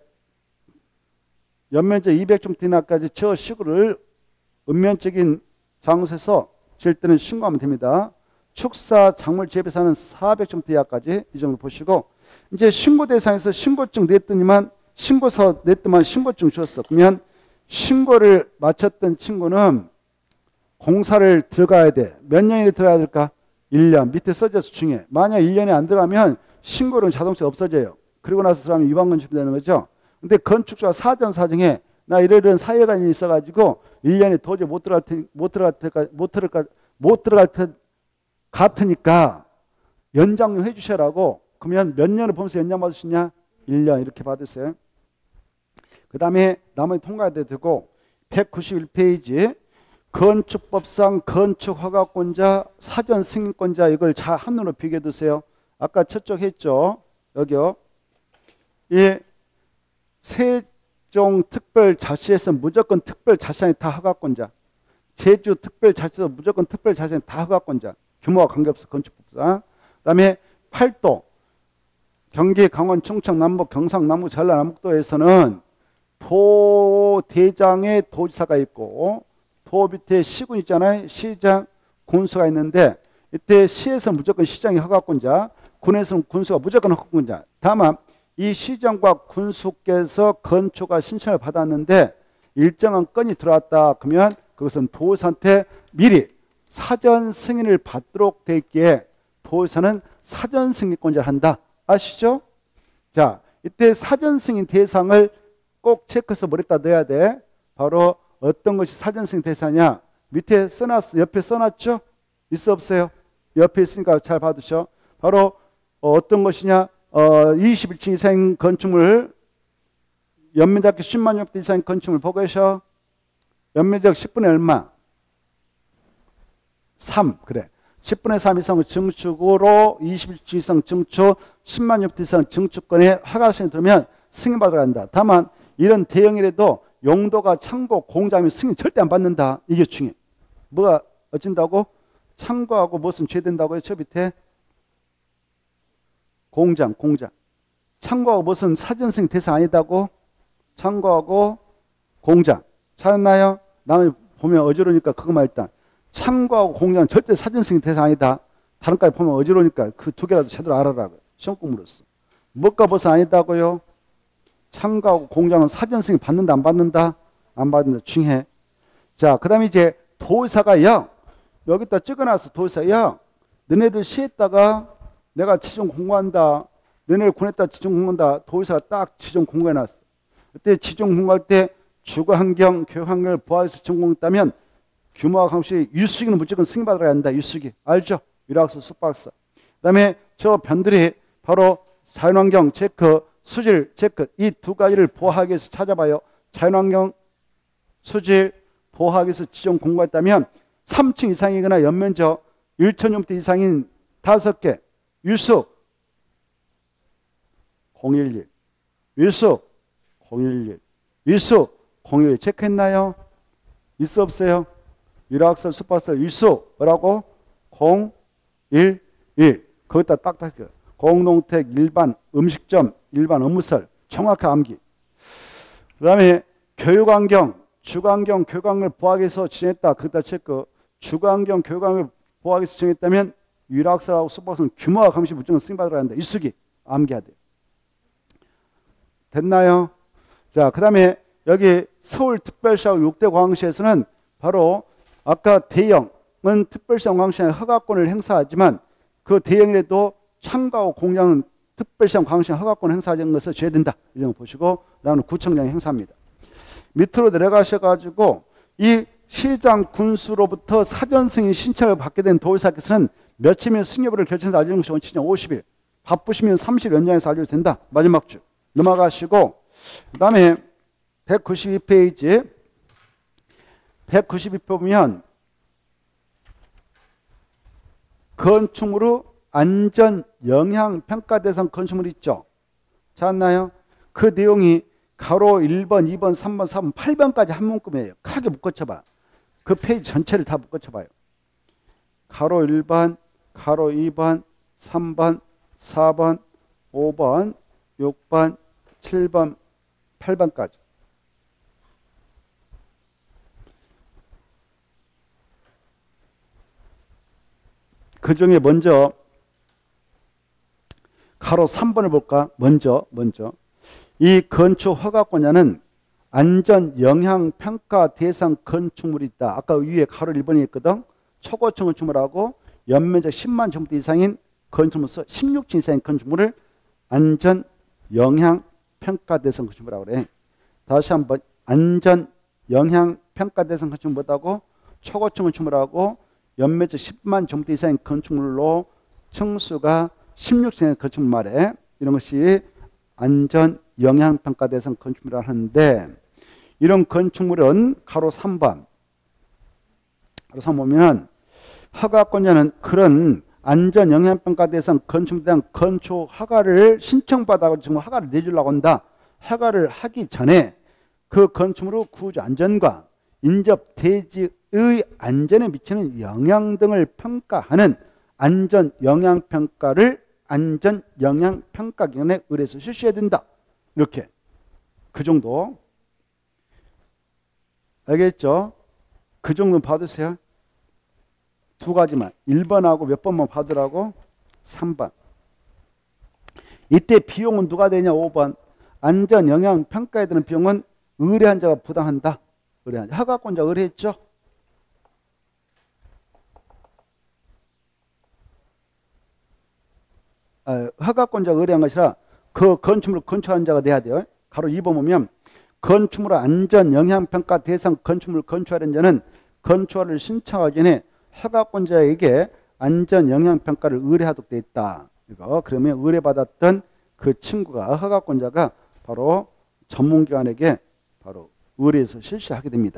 연면적 200제곱미터 이하까지 저 시구를 읍면적인 장소에서 질 때는 신고하면 됩니다. 축사, 작물 재배사는 400제곱미터 이하까지 이 정도 보시고 이제 신고 대상에서 신고증 냈더니만 신고서 냈더만 신고증 줬어. 그러면 신고를 마쳤던 친구는 공사를 들어가야 돼. 몇 년이 들어가야 될까? 1년. 밑에 써져서 중요해. 만약 1년이 안 들어가면 신고는 자동차 없어져요. 그리고 나서 들어가면 위반 건축이 되는 거죠. 근데 건축주가 사전사정에 나 이런 사회가 있어가지고 1년이 도저히 못 들어갈 것 같으니까 연장 좀 해주셔라고. 그러면 몇 년을 보면서 연장 받을 수 있냐? 1년 이렇게 받으세요. 그 다음에 나머지 통과해도 되고 191페이지 건축법상 건축허가권자, 사전승인권자 이걸 잘 한눈으로 비교해 두세요. 아까 첫쪽 했죠. 여기요. 이 세종특별자치에서 무조건 특별자치장이 다 허가권자. 제주특별자치에서 무조건 특별자치장이 다 허가권자. 규모와 관계없어 건축법상. 그 다음에 8도 경기, 강원, 충청, 남북, 경상, 남부, 전라, 남북도에서는 도대장에 도지사가 있고 도 밑에 시군 있잖아요. 시장, 군수가 있는데 이때 시에서는 무조건 시장이 허가권자, 군에서는 군수가 무조건 허가권자. 다만 이 시장과 군수께서 건축가 신청을 받았는데 일정한 건이 들어왔다. 그러면 그것은 도지사한테 미리 사전 승인을 받도록 돼 있기에 도지사는 사전 승인권자를 한다. 아시죠? 자, 이때 사전 승인 대상을 꼭 체크해서 머리에다 넣어야 돼. 바로 어떤 것이 사전 승인 대상이냐? 밑에 써놨어. 옆에 써놨죠? 있어 없어요? 옆에 있으니까 잘 받으셔. 바로 어떤 것이냐? 21층 이상인 건축물, 연면적 10만 제곱미터 이상인 건축물 보고 계셔. 연면적 10분의 얼마? 3. 그래. 10분의 3 이상 증축으로 21층 이상 증축, 10만 제곱미터 이상 증축권에 허가증이 들으면 승인받으러 간다. 다만 이런 대형이라도 용도가 창고, 공장이면 승인 절대 안 받는다. 이게 중요해. 뭐가 어쩐다고? 창고하고 무슨 죄된다고요? 저 밑에 공장. 창고하고 무슨 사전 승인 대상 아니다고? 창고하고 공장. 찾았나요? 나는 보면 어지러우니까 그것만 일단. 창고하고 공장은 절대 사전 승인 대상 아니다. 다른 까지 보면 어지러우니까 그 두 개라도 제대로 알아라고. 시험 공부로서. 뭐가 무슨 아니다고요? 창고하고 공장은 사전 승인 받는다 안 받는다? 안 받는다. 중요해. 자, 그 다음에 이제 도지사가 야 여기다 찍어놨어. 도지사 야 너네들 시에다가 내가 지정 공고한다. 너네들 군에다 지정 공고한다. 도지사가 딱 지정 공고해놨어. 그때 지정 공고할 때 주거환경, 교육환경을 보호해서 지정 공고했다면 규모와 감시 유수기는 무조건 승인받아야 한다. 유수기 알죠? 유락서, 숙박서. 그 다음에 저 변들이 바로 자연환경 체크, 수질 체크 이 두 가지를 보호하기 위해서 찾아봐요. 자연환경, 수질 보호하기 위해서 지정 공고했다면 3층 이상이거나 연면적 1,000제곱미터 이상인 5개 유수 011. 위수 011. 위수 011. 체크했나요? 있어 없어요? 유락설 슈퍼설 위수 뭐라고? 011. 거기다 딱딱 공동택 일반 음식점 일반 업무설 정확하게 암기. 그 다음에 교육환경 주관경 교육환경을 보호하기위해서 지정했다. 거기다 체크. 주관경 교육환경을 보호하기위해서 지정했다면 유락설하고 슈퍼설은 규모와 감시 무조건 승인받으러 한다. 일수기 암기해야 돼. 됐나요? 자, 그 다음에 여기 서울특별시하고 6대 광역시에서는 바로 아까 대형은 특별시하고 광역시에 허가권을 행사하지만 그 대형이라도 참가하고 공장은 특별시하고 광역시에 허가권을 행사하는 것을 줘야 된다. 이 점을 보시고 그다음에 구청장이 행사합니다. 밑으로 내려가셔가지고 이 시장 군수로부터 사전 승인 신청을 받게 된 도의사께서는 며칠이면 승인 여부를 결정해서 알려주는 것이 원칙이냐 50일. 바쁘시면 30일 연장해서 알려도 된다. 마지막 주. 넘어가시고 그 다음에 192페이지 192페이지 보면 건축물의 안전 영향 평가 대상 건축물 있죠. 찾았나요? 그 내용이 가로 1번, 2번, 3번, 4번, 8번까지 한 문구이에요. 크게 묶어쳐봐. 그 페이지 전체를 다 묶어쳐봐요. 가로 1번, 가로 2번, 3번, 4번, 5번, 6번, 7번, 8번까지. 그 중에 먼저 가로 3번을 볼까? 먼저 이 건축 허가권자는 안전 영향 평가 대상 건축물이 있다. 아까 위에 가로 1번이 있거든. 초고층 건축물하고 연면적 10만 제곱미터 이상인 건축물로서 16층 이상인 건축물을 안전 영향 평가 대상 건축물이라고 그래. 다시 한번 안전 영향 평가 대상 건축물 뭐다고? 초고층 건축물하고 연면적 10만 제곱미터 이상인 건축물로 층수가 16층의 건축물 말에 이런 것이 안전 영향 평가 대상 건축물이라고 하는데 이런 건축물은 가로 3번 가로 3 보면 허가권자는 그런 안전 영향 평가 대상 건축물에 대한 건축 허가를 신청받아서 지금 허가를 내주려고 한다. 허가를 하기 전에 그 건축물의 구조 안전과 인접 대지의 안전에 미치는 영향 등을 평가하는 안전 영향 평가를 안전 영향 평가 기관에 의뢰해서 실시해야 된다. 이렇게 그 정도 알겠죠? 그 정도는 봐두세요. 두 가지만 1번하고 몇 번만 봐두라고 3번. 이때 비용은 누가 되냐 5번. 안전 영향 평가에 드는 비용은 의뢰한 자가 부담한다. 의뢰한 자. 허가권자 의뢰했죠? 허가권자가 의뢰한 것이라 그 건축물을 건축하는 자가 내야 돼요. 가로 2번 보면 건축물 안전 영향 평가 대상 건축물을 건축하는 자는 건축허가를 신청하기 전에 허가권자에게 안전 영향 평가를 의뢰하도록 되어 있다. 이거 그러면 의뢰받았던 그 친구가 허가권자가 바로 전문기관에게 바로 의뢰해서 실시하게 됩니다.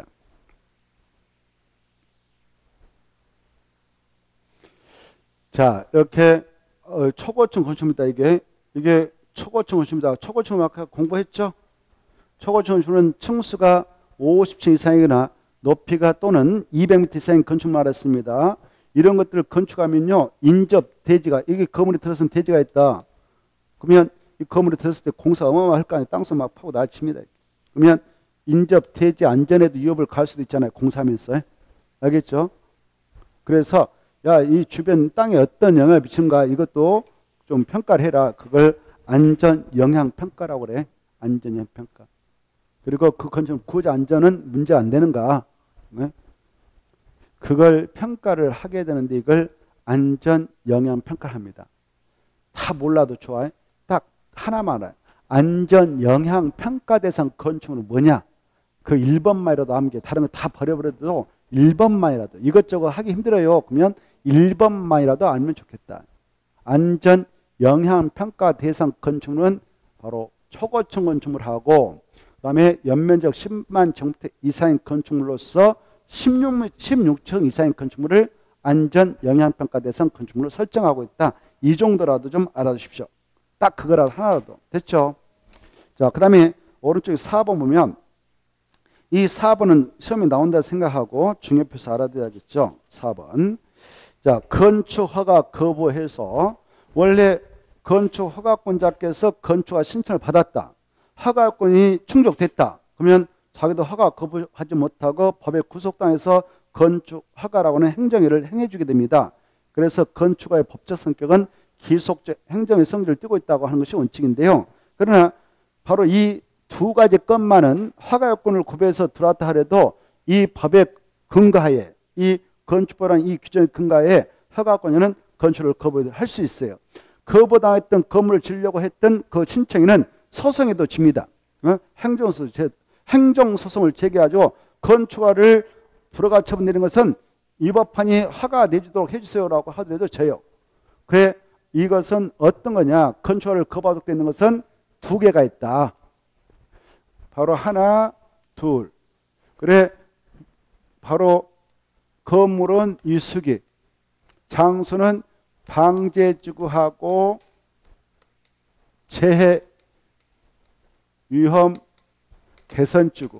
자, 이렇게 초고층 건축물이다. 이게 초고층 건축물이다. 초고층을 아까 공부했죠? 초고층 건축물은 층수가 50층 이상이거나 높이가 또는 200m 이상인 건축물 말했습니다. 이런 것들을 건축하면요, 인접 대지가 이게 건물이 들어선 대지가 있다. 그러면 이 건물이 들었을 때 공사 어마어마할 거 아니에요. 땅속 막 파고 날칩니다. 그러면 인접 대지 안전에도 위협을 가할 수도 있잖아요. 공사하면서. 알겠죠? 그래서 야, 이 주변 땅에 어떤 영향을 미치는가 이것도 좀 평가를 해라. 그걸 안전 영향 평가라고 그래. 안전 영향 평가. 그리고 그 건축물 구조 안전은 문제 안 되는가? 네? 그걸 평가를 하게 되는데 이걸 안전 영향 평가를 합니다. 다 몰라도 좋아요. 딱 하나만 알아요. 안전 영향 평가 대상 건축물은 뭐냐? 그 1번만이라도 암기. 다른 거 다 버려버려도 1번만이라도 이것저것 하기 힘들어요. 그러면 1번만이라도 알면 좋겠다. 안전 영향 평가 대상 건축물은 바로 초고층 건축물하고 그다음에 연면적 10만 제곱미터 이상인 건축물로서 16층 이상인 건축물을 안전 영향 평가 대상 건축물로 설정하고 있다. 이 정도라도 좀 알아두십시오. 딱 그거라도 하나라도. 됐죠? 자, 그 다음에 오른쪽에 4번 보면 이 4번은 시험에 나온다 생각하고 중요표서 알아둬야겠죠. 4번. 자, 건축 허가 거부해서 원래 건축 허가권자께서 건축허가 신청을 받았다. 허가권이 충족됐다. 그러면 자기도 허가 거부하지 못하고 법에 구속당해서 건축 허가라고는 행정일을 행해주게 됩니다. 그래서 건축허가의 법적 성격은 기속적 행정의 성질을 띠고 있다고 하는 것이 원칙인데요. 그러나 바로 이 두 가지 것만은 허가 요건을 구별해서 들어왔다 하더라도 이 법의 근거하에 이 건축법이라는 이 규정의 근거하에 허가권자는 건축을 거부할 수 있어요. 거부당했던 건물을 지으려고 했던 그 신청인은 소송에도 집니다. 행정소송을 제기하죠. 건축허가를 불허가 처분 내린 것은 이 법안이 허가 내주도록 해주세요라고 하더라도 져요. 그래 이것은 어떤 거냐? 건축허가를 거부하도록 되는 것은 두 개가 있다. 바로 하나, 둘. 그래 바로 건물은 이수기, 장소는 방제지구하고 재해 위험 개선지구.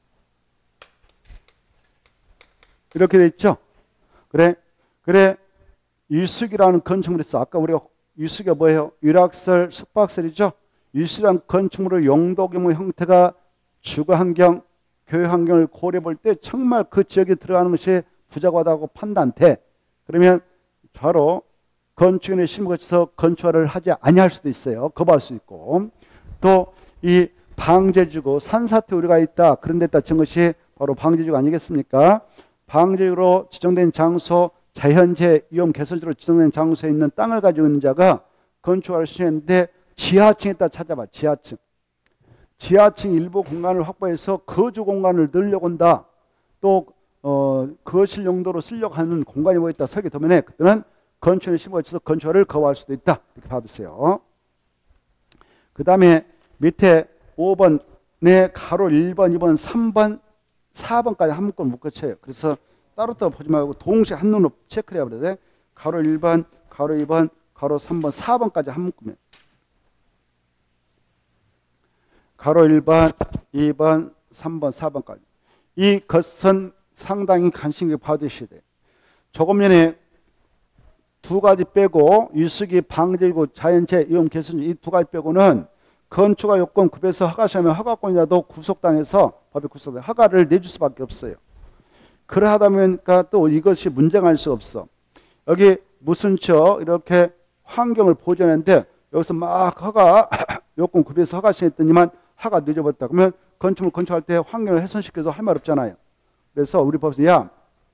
이렇게 돼 있죠. 그래 이수기라는 건축물이 있어. 아까 우리가 이수기가 뭐예요? 유락설, 숙박설이죠. 이수기라는 건축물의 용도 규모 형태가 주거환경, 교육환경을 고려해 볼 때 정말 그 지역에 들어가는 것이 부적하다고 판단돼. 그러면 바로 건축인의 심을 거쳐서 건축허가를 하지 아니할 수도 있어요. 거부할 수 있고. 또 이 방제지구, 산사태 우려가 있다. 그런 데다 친 것이 바로 방제지구 아니겠습니까? 방제지구로 지정된 장소, 자연재해 위험 개설지로 지정된 장소에 있는 땅을 가지고 있는 자가 건축허가를 신청했는데 지하층에다 찾아봐. 지하층 일부 공간을 확보해서 거주 공간을 늘려고 한다. 또 거실 용도로 쓰려고 하는 공간이 뭐 있다. 설계 도면에 그때는 건축인의 심을 거쳐서 건축허가를 거부할 수도 있다. 이렇게 받으세요. 그 다음에 밑에 5번에 가로 1번, 2번, 3번, 4번까지 한 묶음 묶어쳐요. 그래서 따로따로 보지 말고 동시에 한눈으로 체크를 해야 돼요. 가로 1번, 가로 2번, 가로 3번, 4번까지 한 묶음이에요. 가로 1번, 2번, 3번, 4번까지. 이 것은 상당히 관심 있게 봐두셔야 돼요. 조금 전에 두 가지 빼고 유수기, 방제지구, 자연재해, 위험 개선 이 두 가지 빼고는 건축허가 요건 구별해서 허가 시하면 허가권자도 구속당해서 법에 구속당 허가를 내줄 수밖에 없어요. 그러하다 보니까 또 이것이 문제가 할 수 없어. 여기 무슨 저 이렇게 환경을 보존했는데 여기서 막 허가 요건 구별해서 허가 시했더니만 허가 늦어버렸다. 그러면 건축물 건축할 때 환경을 훼손시켜도 할 말 없잖아요. 그래서 우리 법에서 야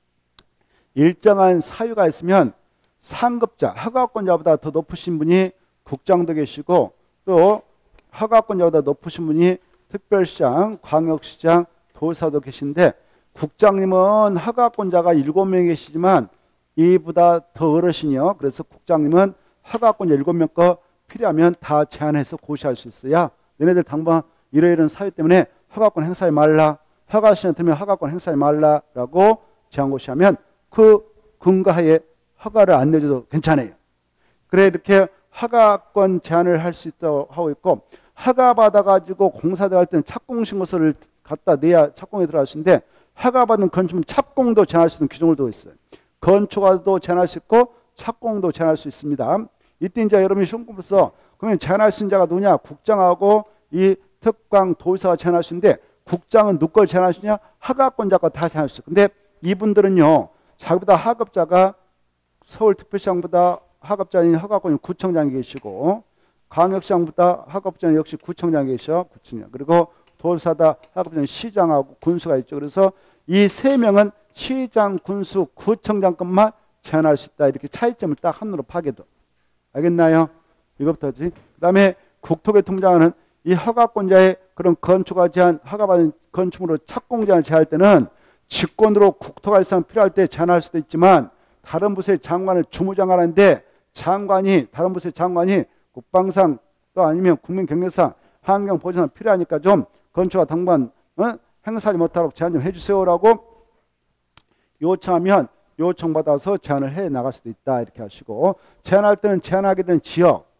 일정한 사유가 있으면 상급자, 허가권자보다 더 높으신 분이 국장도 계시고 또 허가권자보다 높으신 분이 특별시장, 광역시장, 도사도 계신데 국장님은 허가권자가 7명이 계시지만 이보다 더 어르신이요. 그래서 국장님은 허가권자 7명 거 필요하면 다 제한해서 고시할 수 있어야 너네들 당분 이러이러한 사유 때문에 허가권 행사하지 말라. 허가시장 들면 허가권 행사하지 말라라고 제한 고시하면 그 근거하에 허가를 안 내줘도 괜찮아요. 그래 이렇게 허가권 제한을 할 수 있다고 하고 있고 허가 받아가지고 공사 들어갈 때는 착공신고서를 갖다 내야 착공에 들어갈 수 있는데 허가받은 건축물 착공도 제한할 수 있는 규정을 두고 있어요. 건축허가도 제한할 수 있고 착공도 제한할 수 있습니다. 이때 이제 여러분이 시험 공부해서 그러면 제한할 수 있는 자가 누구냐? 국장하고 이 특강 도의사가 제한할 수 있는데 국장은 누구 걸 제한할 수 있냐? 허가권자가 다 제한할 수 있어요. 근데 이분들은요 자기보다 하급자가 서울특별시장보다 하급자인 허가권인 구청장이 계시고 광역시장보다 하급자는 역시 구청장이 계셔. 구청장. 그리고 도의사다 하급자는 시장하고 군수가 있죠. 그래서 이 세 명은 시장, 군수, 구청장급만 제한할 수 있다. 이렇게 차이점을 딱 한눈으로 파괴도. 알겠나요? 이것부터지. 그 다음에 국토교통부장은 이 허가권자의 그런 건축허가 제한, 허가받은 건축물로 착공 제한을 제한할 때는 직권으로 국토가 이상 필요할 때 제한할 수도 있지만 다른 부서의 장관을 주무장관하는데 장관이 다른 부서의 장관이 국방상 또 아니면 국민경제상 환경보전상 필요하니까 좀 건축허가 당분 행사하지 못하도록 제한 좀 해주세요라고 요청하면 요청받아서 제한을 해 나갈 수도 있다. 이렇게 하시고 제한할 때는 제한하게 된 지역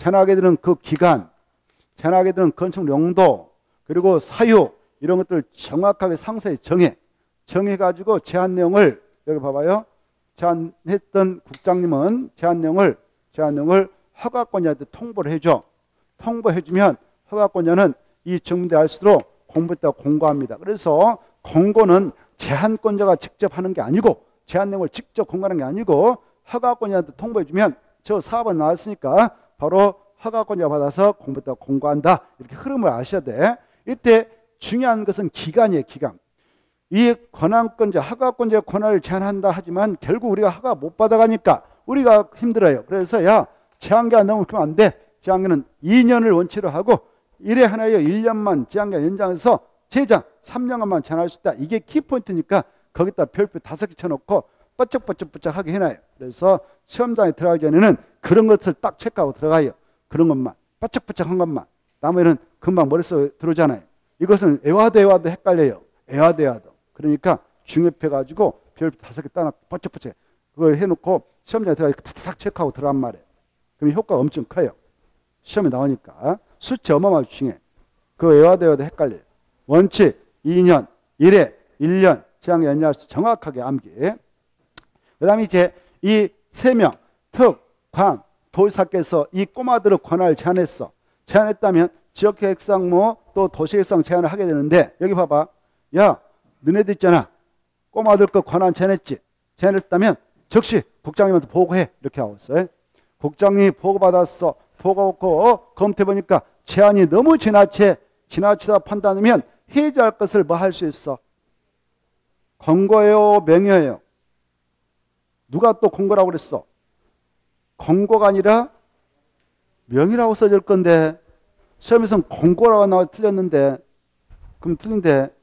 제한하게 되는 그 기간, 제한하게 되는 건축 용도, 그리고 사유 이런 것들을 정확하게 상세히 정해가지고 제한 내용을 여기 봐봐요. 제안했던 국장님은 제안 내용을 허가권자한테 통보를 해줘. 통보해주면 허가권자는 이 증문에 알 수 있도록 공부했다고 공고합니다. 그래서 공고는 제한권자가 직접 하는 게 아니고 제한 내용을 직접 공고하는 게 아니고 허가권자한테 통보해주면 저 사업은 나왔으니까 바로 허가권자가 받아서 공부했다고 공고한다. 이렇게 흐름을 아셔야 돼. 이때 중요한 것은 기간이에요. 기간. 이 권한권자, 허가권자의 권한을 제한한다 하지만 결국 우리가 허가 못 받아가니까 우리가 힘들어요. 그래서 야 제한기간 넘으면 안 돼. 제한기간은 2년을 원칙으로 하고 1회 하나에 1년만 제한기간 연장해서 제장 3년간만 제한할 수 있다. 이게 키포인트니까 거기다 별표 5개 쳐놓고 뻗쩍뻗쩍하게 해놔요. 그래서 시험장에 들어가기 전에는 그런 것을 딱 체크하고 들어가요. 그런 것만 뻗쩍뻗쩍한 것만. 나머지는 금방 머릿속에 들어오잖아요. 이것은 애와도 헷갈려요. 애와도. 그러니까 중요해가지고 별표 5개 따놓고 뻗쩍뻗쩍 그걸 해놓고 시험장에 들어가서 타닥 체크하고 들어간 말이에요. 그럼 효과가 엄청 커요. 시험에 나오니까 수치 어마어마하게 중요해. 그 애와도 헷갈려요. 원칙 2년 1회 1년 제한 연장할 수 정확하게 암기. 그 다음에 이제 이 3명 특, 관, 도지사께서 이 꼬마들의 권한을 제한했어. 제한했다면 지역계획상무 또 도시계획상 제한을 하게 되는데 여기 봐봐. 야 너네들 있잖아. 꼬마들 거 권한 제한했지. 제한했다면 즉시 국장님한테 보고해. 이렇게 하고 있어요. 국장님이 보고받았어. 보고받고 검토해보니까 제한이 너무 지나치다 판단하면 해제할 것을 뭐 할 수 있어? 권고예요? 명예예요? 누가 또 권고라고 그랬어? 권고가 아니라 명의라고 써질 건데 시험에서는 권고라고 나와 틀렸는데 그럼 틀린데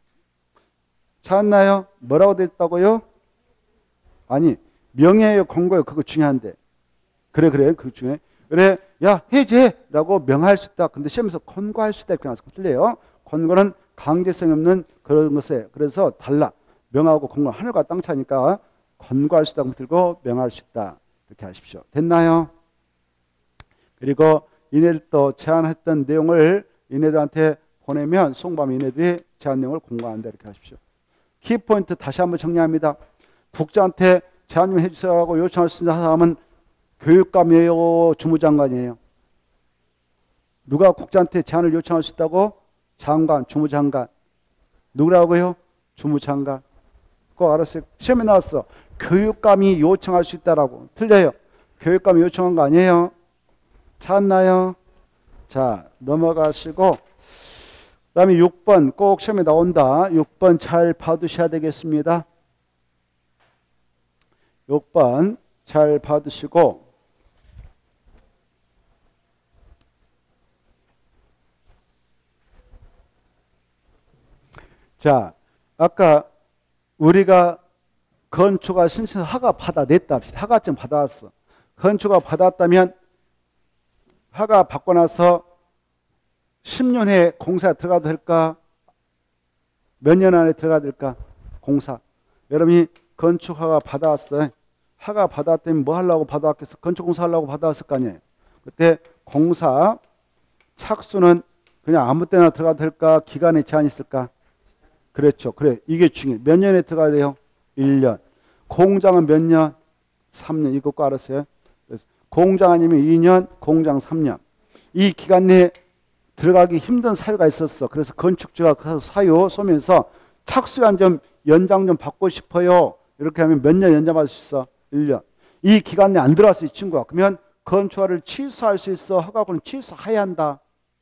찾았나요? 뭐라고 됐다고요? 아니 명예예요? 권고예요? 그거 중요한데 그래 그거 중요해. 그래 야 해제라고 명할 수 있다. 근데 시험에서 권고할 수 있다 이렇게 나와서 틀려요. 권고는 강제성이 없는 그런 것에 그래서 달라. 명하고 권고는 하늘과 땅 차니까 권고할 수 있다고 들고 명할 수 있다. 이렇게 하십시오. 됐나요? 그리고 이네들 또 제안했던 내용을 이네들한테 보내면 송부하면 이네들이 제안 내용을 공고한다. 이렇게 하십시오. 키포인트 다시 한번 정리합니다. 국장한테 제안 좀 해주세요라고 요청할 수 있는 사람은 교육감이에요? 주무장관이에요? 누가 국장한테 제안을 요청할 수 있다고? 장관, 주무장관. 누구라고요? 주무장관. 그거 알았어요? 시험에 나왔어. 교육감이 요청할 수 있다라고. 틀려요. 교육감이 요청한 거 아니에요. 찾나요? 자, 넘어가시고 그 다음에 6번 꼭 시험에 나온다. 6번 잘 봐두셔야 되겠습니다. 6번 잘 봐두시고 자, 아까 우리가 건축가 신청 허가 받아냈다 합시다. 허가증 받아왔어. 건축가 받았다면 허가 받고 나서 10년 후에 공사에 들어가도 될까? 몇 년 안에 들어가야 될까? 공사. 여러분이 건축 허가 받아왔어요. 허가 받았다면 뭐 하려고 받아왔겠어? 건축공사 하려고 받아왔을 거 아니에요. 그때 공사 착수는 그냥 아무 때나 들어가도 될까? 기간에 제한이 있을까? 그렇죠. 그래. 이게 중요해. 몇 년에 들어가야 돼요? 1년. 공장은 몇 년? 3년. 이거 꼭 알았어요. 그래서 공장 아니면 2년, 공장 3년. 이 기간 내에 들어가기 힘든 사유가 있었어. 그래서 건축주가 그 사유 쏘면서 착수간 좀 연장 좀 받고 싶어요. 이렇게 하면 몇 년 연장받을 수 있어? 1년. 이 기간 내에 안 들어왔어, 이 친구가. 그러면 건축허를 취소할 수 있어? 허가권은 취소해야 한다.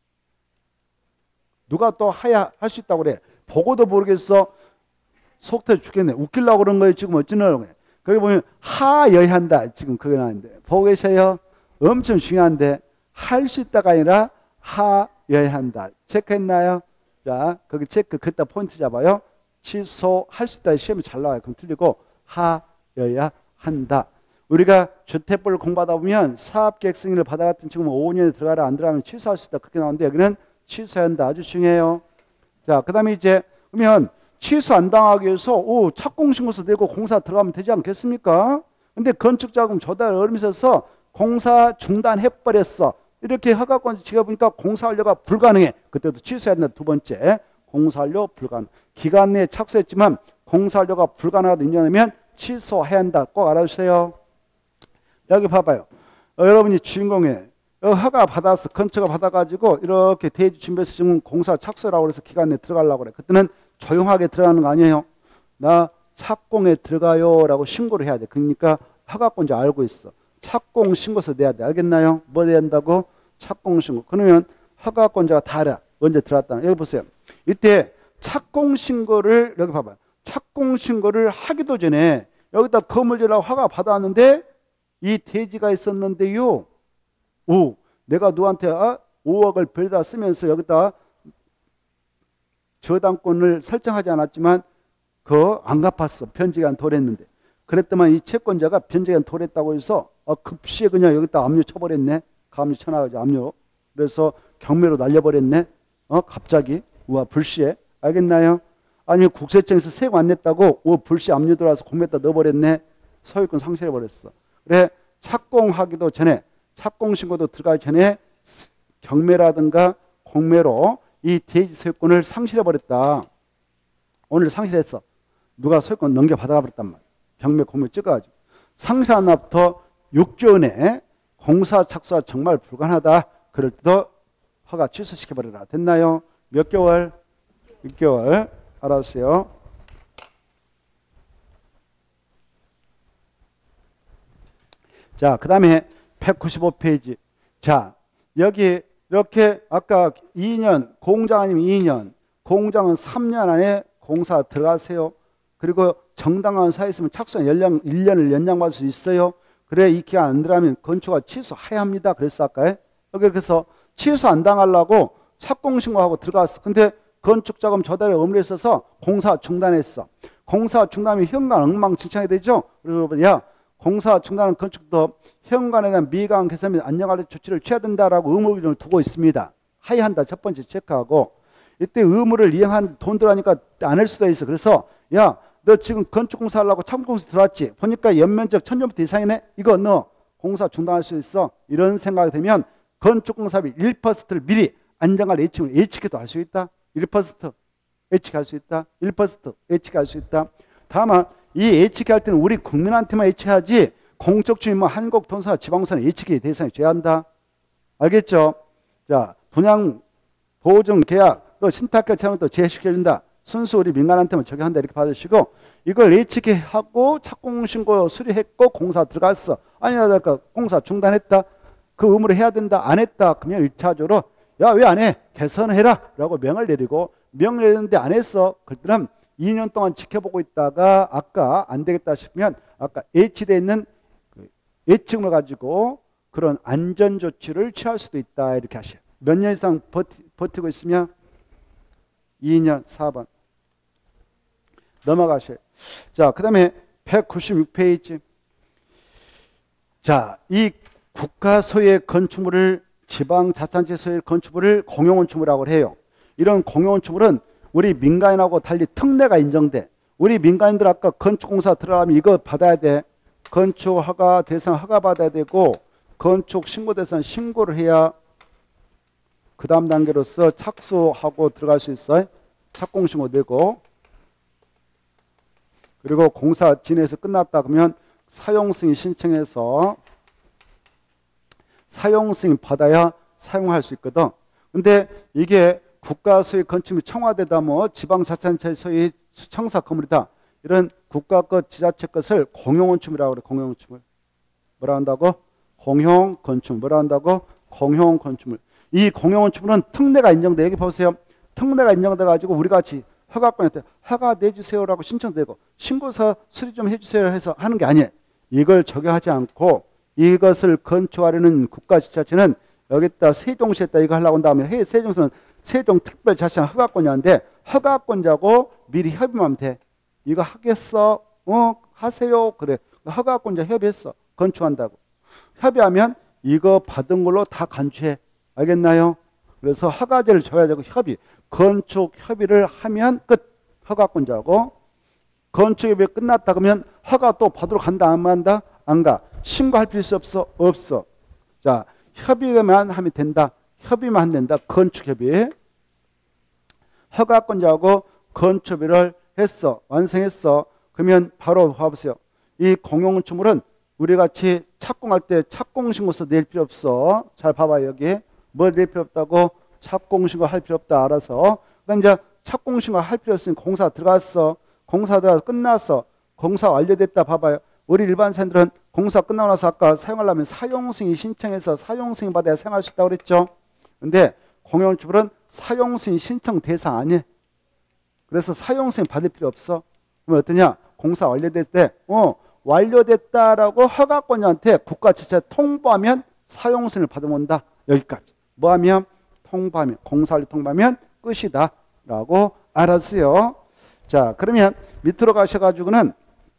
누가 또 할 수 있다고 그래? 보고도 모르겠어. 속 터져 죽겠네. 웃기려고 그런 거예요. 지금 어찌냐고. 거기 보면 하여야 한다. 지금 그게 나왔는데. 보고 계세요? 엄청 중요한데 할 수 있다가 아니라 하여야 한다. 체크했나요? 자, 거기 체크. 그때 포인트 잡아요. 취소할 수 있다. 시험이 잘 나와요. 그럼 틀리고 하여야 한다. 우리가 주택법을 공부하다 보면 사업계획 승인을 받아갔던 지금 5년에 들어가라 안 들어가면 취소할 수 있다. 그렇게 나오는데 여기는 취소해야 한다. 아주 중요해요. 자, 그 다음에 이제 그러면 취소 안 당하기 위해서 착공신고서 내고 공사 들어가면 되지 않겠습니까? 근데 건축자금 조달 어려움이 있어서 공사 중단해버렸어. 이렇게 허가권자 지켜보니까 공사완료가 불가능해. 그때도 취소해야 된다. 두 번째, 공사완료 불가능. 기간 내에 착수했지만 공사완료가 불가능하다 인정하면 취소해야 한다. 꼭 알아주세요. 여기 봐봐요. 여러분이 주인공에 허가 받아서 건축을 받아가지고 이렇게 대지 준비해서 지금 공사 착수라고 해서 기간 내에 들어가려고 그래. 그때는 조용하게 들어가는 거 아니에요. 나 착공에 들어가요 라고 신고를 해야 돼. 그러니까 허가권자 알고 있어. 착공 신고서 내야 돼. 알겠나요? 뭐 내야 한다고? 착공 신고. 그러면 허가권자가 다 알아. 언제 들어왔다. 여기 보세요. 이때 착공 신고를 여기 봐봐요. 착공 신고를 하기도 전에 여기다 건물 지으려고 허가 받아왔는데 이 대지가 있었는데요. 오, 내가 누구한테 5억을 벌다 쓰면서 여기다 저당권을 설정하지 않았지만 그거 안 갚았어. 변제기간 도랬는데. 그랬더만 이 채권자가 변제기간 도랬다고 해서 급시에 그냥 여기다 압류 쳐버렸네. 압류 쳐놔가지고 압류. 그래서 경매로 날려버렸네. 갑자기. 우와, 불시에. 알겠나요? 아니면 국세청에서 세금 안 냈다고 불시 압류 들어와서 공매에다 넣어버렸네. 소유권 상실해버렸어. 그래, 착공하기도 전에, 착공신고도 들어가기 전에 경매라든가 공매로 이 대지 소유권을 상실해버렸다. 오늘 상실했어. 누가 소유권 넘겨받아가 버렸단 말이야. 경매 공매 찍어가지고. 상실한 날부터 6개월 내에 공사 착수가 정말 불가능하다. 그럴 때도 허가 취소시켜버려라. 됐나요? 몇 개월? 6개월. 알았어요. 자, 그 다음에 195페이지. 자, 여기 이렇게 아까 2년, 공장 아니면 2년, 공장은 3년 안에 공사 들어가세요. 그리고 정당한 사유 있으면 착수한 1년을 연장받을 수 있어요. 그래, 이 기간 안 들어가면 건축가 취소해야 합니다. 그랬어, 아까. 여기 그래서 취소 안 당하려고 착공신고하고 들어갔어. 근데 건축자금 조달에 의무가 있어서 공사 중단했어. 공사 중단하면 현관 엉망진창이 되죠. 그리고 야, 공사 중단한 건축도 현관에 대한 미관 개선 및 안전관리 조치를 취해야 된다라고 의무 기준을 두고 있습니다. 하이한다. 첫 번째 체크하고. 이때 의무를 이행한 돈 들어가니까 안 할 수도 있어. 그래서 야, 너 지금 건축공사 하려고 착공공사 들어왔지? 보니까 연면적 1000제곱미터 이상이네? 이거 너 공사 중단할 수 있어. 이런 생각이 되면 건축공사비 1%를 미리 안전관리 예측을 예측해도 할 수 있다. 1% 예측할 수 있다. 1% 예측할 수 있다. 다만 이 예측할 때는 우리 국민한테만 예측하지 공적주의 뭐 한국 돈사 지방사는 예측이 대상에 제한다. 알겠죠? 자, 분양 보증 계약 또 신탁 결정은 또 제시켜준다. 순수 우리 민간한테만 적용한다. 이렇게 받으시고 이걸 예측하고 착공신고 수리했고 공사 들어갔어. 아니야, 공사 중단했다. 그 의무를 해야 된다. 안 했다. 그러면 1차적으로 야, 왜 안 해? 개선해라 라고 명을 내리고 명을 내리는데 안 했어. 그때는 2년 동안 지켜보고 있다가 아까 안 되겠다 싶으면 아까 H되어 있는 예측을 가지고 그런 안전조치를 취할 수도 있다. 이렇게 하셔요. 몇 년 이상 버티고 있으면 2년 4번 넘어가셔요. 자, 그 다음에 196페이지. 자, 이 국가 소유의 건축물을 지방자치단체 소유의 건축물을 공용건축물이라고 해요. 이런 공용건축물은 우리 민간인하고 달리 특례가 인정돼. 우리 민간인들 아까 건축공사 들어가면 이거 받아야 돼. 건축허가 대상 허가 받아야 되고 건축 신고 대상 신고를 해야 그 다음 단계로서 착수하고 들어갈 수 있어요. 착공신고 되고 그리고 공사 진행해서 끝났다 그러면 사용승인 신청해서 사용승인 받아야 사용할 수 있거든. 근데 이게 국가 소유 건축물이 청와대다 뭐 지방자치단체 소유 청사 건물이다. 이런 국가 것 지자체 것을 공용건축물이라고 그래. 공용건축물. 뭐라 한다고? 공용건축물. 뭐라 한다고? 공용건축물. 이 공용건축물은 특례가 인정돼. 여기 보세요. 특례가 인정돼 가지고 우리 같이 허가권한테 허가 내주세요라고 신청되고 신고서 수리 좀 해주세요 해서 하는 게 아니에요. 이걸 적용하지 않고 이것을 건축하려는 국가 지자체는 여기다 세종시에다 이거 하려고 한 다음에 세종시는 세종특별자치단 허가권자인데 허가권자고 미리 협의하면 돼. 이거 하겠어? 하세요. 그래. 허가권자 협의했어. 건축한다고. 협의하면 이거 받은 걸로 다 간주해. 알겠나요? 그래서 허가제를 줘야 되고 협의. 건축 협의를 하면 끝. 허가권자고. 건축 협의 끝났다 그러면 허가 또 받으러 간다 안 간다? 안 가. 신고할 필요 없어? 없어. 자, 협의만 하면 된다. 협의만 하면 된다. 건축협의. 허가권자하고 건축협의를 했어. 완성했어. 그러면 바로 봐보세요. 이 공용건축물은 우리 같이 착공할 때 착공신고서 낼 필요 없어. 잘 봐봐요. 여기 뭐 낼 필요 없다고? 착공신고 할 필요 없다. 알아서. 그 다음 이제 착공신고 할 필요 없으니 공사 들어갔어. 공사 들어가서 끝났어. 공사 완료됐다. 봐봐요. 우리 일반 사람들은 공사 끝나고 나서 아까 사용하려면 사용승인 신청해서 사용승인 받아야 사용할 수 있다고 그랬죠. 근데 공용건축물은 사용승인 신청 대상 아니에요. 그래서 사용승인 받을 필요 없어. 그러면 어떠냐? 공사 완료될 때 완료됐다라고 허가권자한테 국가 지체 통보하면 사용승인을 받으면 온다. 여기까지. 뭐하면? 통보하면. 공사 완료 통보하면 끝이다 라고 알았어요. 자, 그러면 밑으로 가셔가지고는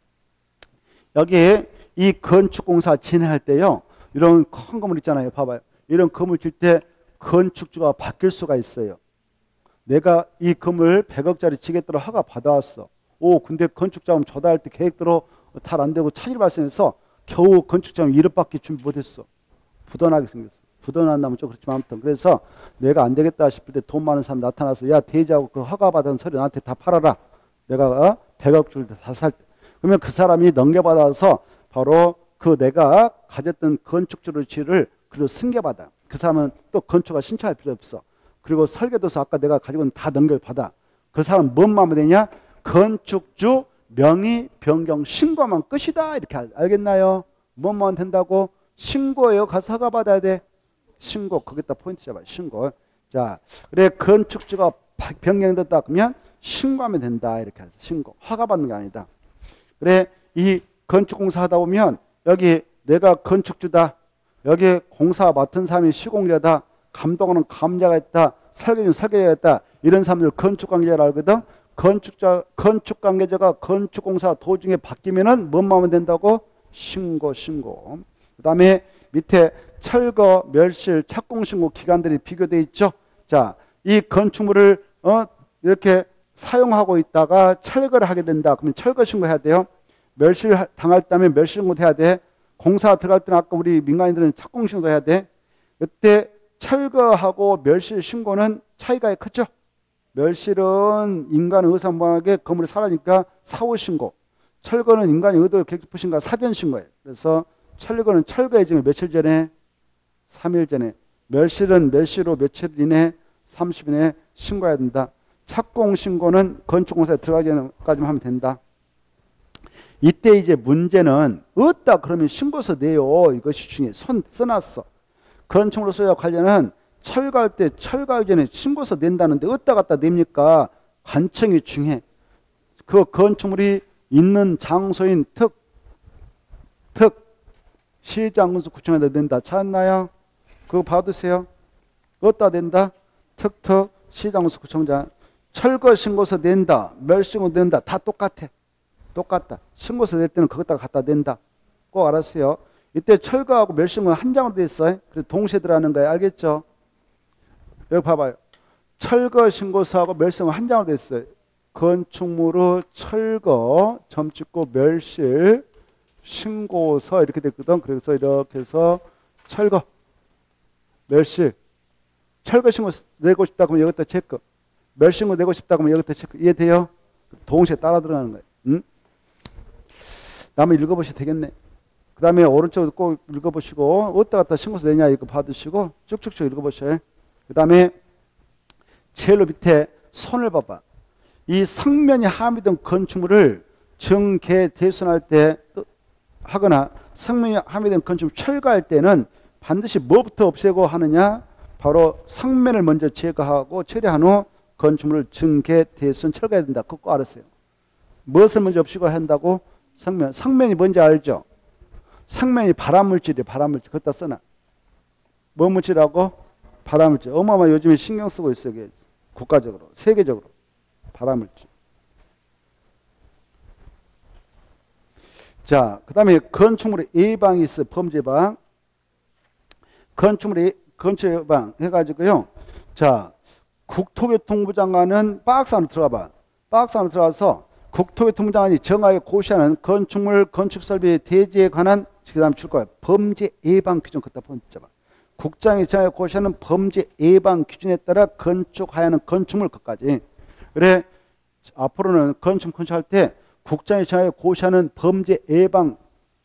여기 이 건축공사 진행할 때요. 이런 큰 건물 있잖아요. 봐봐요. 이런 건물 질 때 건축주가 바뀔 수가 있어요. 내가 이 건물 100억짜리 지겠다고 허가 받아왔어. 근데 건축자금 조달할 때 계획대로 잘 안 되고 차질 발생해서 겨우 건축자금 1억밖에 준비 못했어. 부도나게 생겼어. 부도난다면 좀 그렇지만 아무튼 그래서 내가 안 되겠다 싶을 때 돈 많은 사람 나타나서 야 대지하고 그 허가 받은 서류 나한테 다 팔아라. 내가 100억 줄 때 다 살 때. 그러면 그 사람이 넘겨받아서 바로 그 내가 가졌던 건축주를 그리고 승계받아. 그 사람은 또 건축가 신청할 필요 없어. 그리고 설계도서 아까 내가 가지고 있는 다 넘겨받아. 그 사람 뭔 마음이 되냐? 건축주 명의 변경 신고만 끝이다. 이렇게 알겠나요? 뭔 마음 된다고? 신고예요. 가서 허가 받아야 돼. 신고. 거기다 포인트 잡아요. 신고. 자, 그래 건축주가 변경됐다 그러면 신고하면 된다. 이렇게 해서 신고. 허가 받는 게 아니다. 그래 이 건축공사 하다 보면 여기 내가 건축주다. 여기 공사 맡은 사람이 시공자다. 감독하는 감자가 있다. 설계자는 설계자가 있다. 이런 사람들 건축관계자라고 하거든. 건축관계자가 건축공사 도중에 바뀌면은 뭔 마음이 된다고? 신고. 그 다음에 밑에 철거, 멸실, 착공신고 기간들이 비교되어 있죠. 자, 이 건축물을 이렇게 사용하고 있다가 철거를 하게 된다. 그러면 철거 신고해야 돼요. 멸실 당할 때면 멸실 신고도 해야 돼. 공사 들어갈 때는 아까 우리 민간인들은 착공 신고도 해야 돼. 그때 철거하고 멸실 신고는 차이가 크죠. 멸실은 인간의 의사무방하게 건물이 사라지니까 사후 신고. 철거는 인간의 의도를 객기푸신가 사전 신고예요. 그래서 철거는 철거 예정일 며칠 전에 3일 전에. 멸실은 멸실 후 며칠 이내 30일 이내 신고해야 된다. 착공 신고는 건축공사에 들어가기 전까지만 하면 된다. 이때 이제 문제는 어디다 그러면 신고서 내요. 이것이 중요해. 손 써놨어. 건축물로 소유와 관련은 철거할 때 철거하기 전에 신고서 낸다는데 어디다 갖다 냅니까? 관청이 중요해. 그 건축물이 있는 장소인 특 시장군수구청에다 낸다. 찾았나요? 그거 받으세요. 어디다 낸다? 특 시장군수구청장. 철거 신고서 낸다. 멸신고 낸다. 다 똑같아. 똑같다. 신고서 낼 때는 그것다가 갖다 낸다. 꼭 알았어요. 이때 철거하고 멸신고는 한 장으로 돼 있어요. 그래서 동시에 들어가는 거예요. 알겠죠? 여기 봐봐요. 철거 신고서하고 멸신고 한 장으로 돼 있어요. 건축물의 철거 점 찍고 멸실 신고서 이렇게 됐거든. 그래서 이렇게 해서 철거 멸실 철거 신고 내고 싶다 그러면 여기다 체크. 멸신고 내고 싶다 그러면 여기다 체크. 이해돼요? 동시에 따라 들어가는 거예요. 응? 한번 읽어보셔도 되겠네. 그 다음에 오른쪽으로 꼭 읽어보시고 어디다 갖다 신고서 내냐 이거 받으시고 쭉쭉쭉 읽어보셔요. 그 다음에 제일 밑에 손을 봐봐. 이 성면이 함유된 건축물을 정개 대손할 때 하거나 성면이 함유된 건축물 철거할 때는 반드시 뭐부터 없애고 하느냐? 바로 성면을 먼저 제거하고 처리한 후 건축물을 정개 대손 철거해야 된다. 그거 꼭 알았어요. 무엇을 먼저 없애고 한다고? 성면. 성면이 뭔지 알죠? 성면이 발암물질이에요. 발암물질. 그것다 써놔. 뭐 물질하고? 발암물질. 어마어마 요즘에 신경 쓰고 있어요. 국가적으로. 세계적으로. 발암물질. 자, 그 다음에 건축물의 예방이 있어. 범죄방. 건축물의 건축 예방 해가지고요. 자, 국토교통부 장관은 박스 안으로 들어가 봐. 박스 안으로 들어가서 국토교통부 장관이 정하게 고시하는 건축물 건축설비 대지에 관한 그 다음 줄 거야. 범죄 예방 규정 그다 포인트 잡아. 국장이 정하여 고시하는 범죄 예방 기준에 따라 건축하여는 건축물 것까지. 그래 앞으로는 건축 건축할 때 국장이 정하여 고시하는 범죄 예방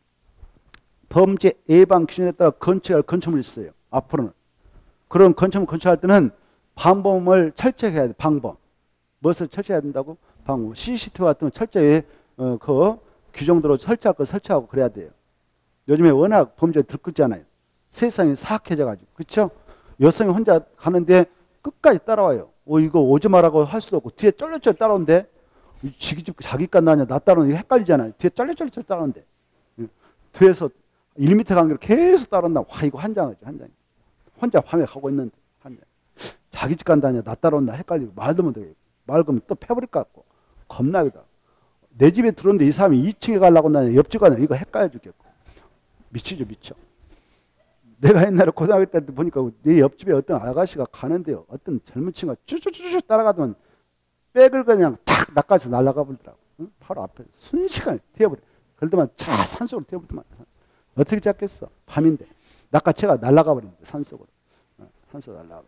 기준에 따라 건축할 건축물이 있어요. 앞으로는 그런 건축물 건축할 때는 방법을 철저히 해야 돼. 방법 무엇을 철저히 해야 된다고? 방법 CCTV 같은 거 철저히 그 규정대로 설치할 거 설치하고 그래야 돼요. 요즘에 워낙 범죄가 들끓잖아요. 세상이 사악해져가지고. 그렇죠? 여성이 혼자 가는데 끝까지 따라와요. 이거 오지 말라고 할 수도 없고 뒤에 쫄쫄 따라오는데 자기 간 나냐 나 따라오는 게 헷갈리잖아요. 뒤에 쫄쫄 따라오는데 뒤에서 1m 간격으로 계속 따라온다. 와 이거 환장하죠. 환장. 혼자 밤에 가고 있는데 환장. 자기 집 간다냐 나 따라온다 헷갈리고 말도 못하게 말 그러면 또 패버릴 것 같고 겁나기도 하고 내 집에 들어오는데 이 사람이 2층에 가려고 나냐 옆집 가냐 이거 헷갈려 죽겠고 미치죠 미쳐. 내가 옛날에 고등학교 때 보니까 내 옆집에 어떤 아가씨가 가는데요. 어떤 젊은 친구가 쭈쭈쭈쭈 따라가더만 백을 그냥 탁 낚아서 날아가 버리더라고. 응? 바로 앞에 순식간에 튀어버려. 그러더만 차 산속으로 튀어버리더만. 어떻게 잡겠어? 밤인데 낚아채가 날아가 버린대 산속으로. 산속으로 날아가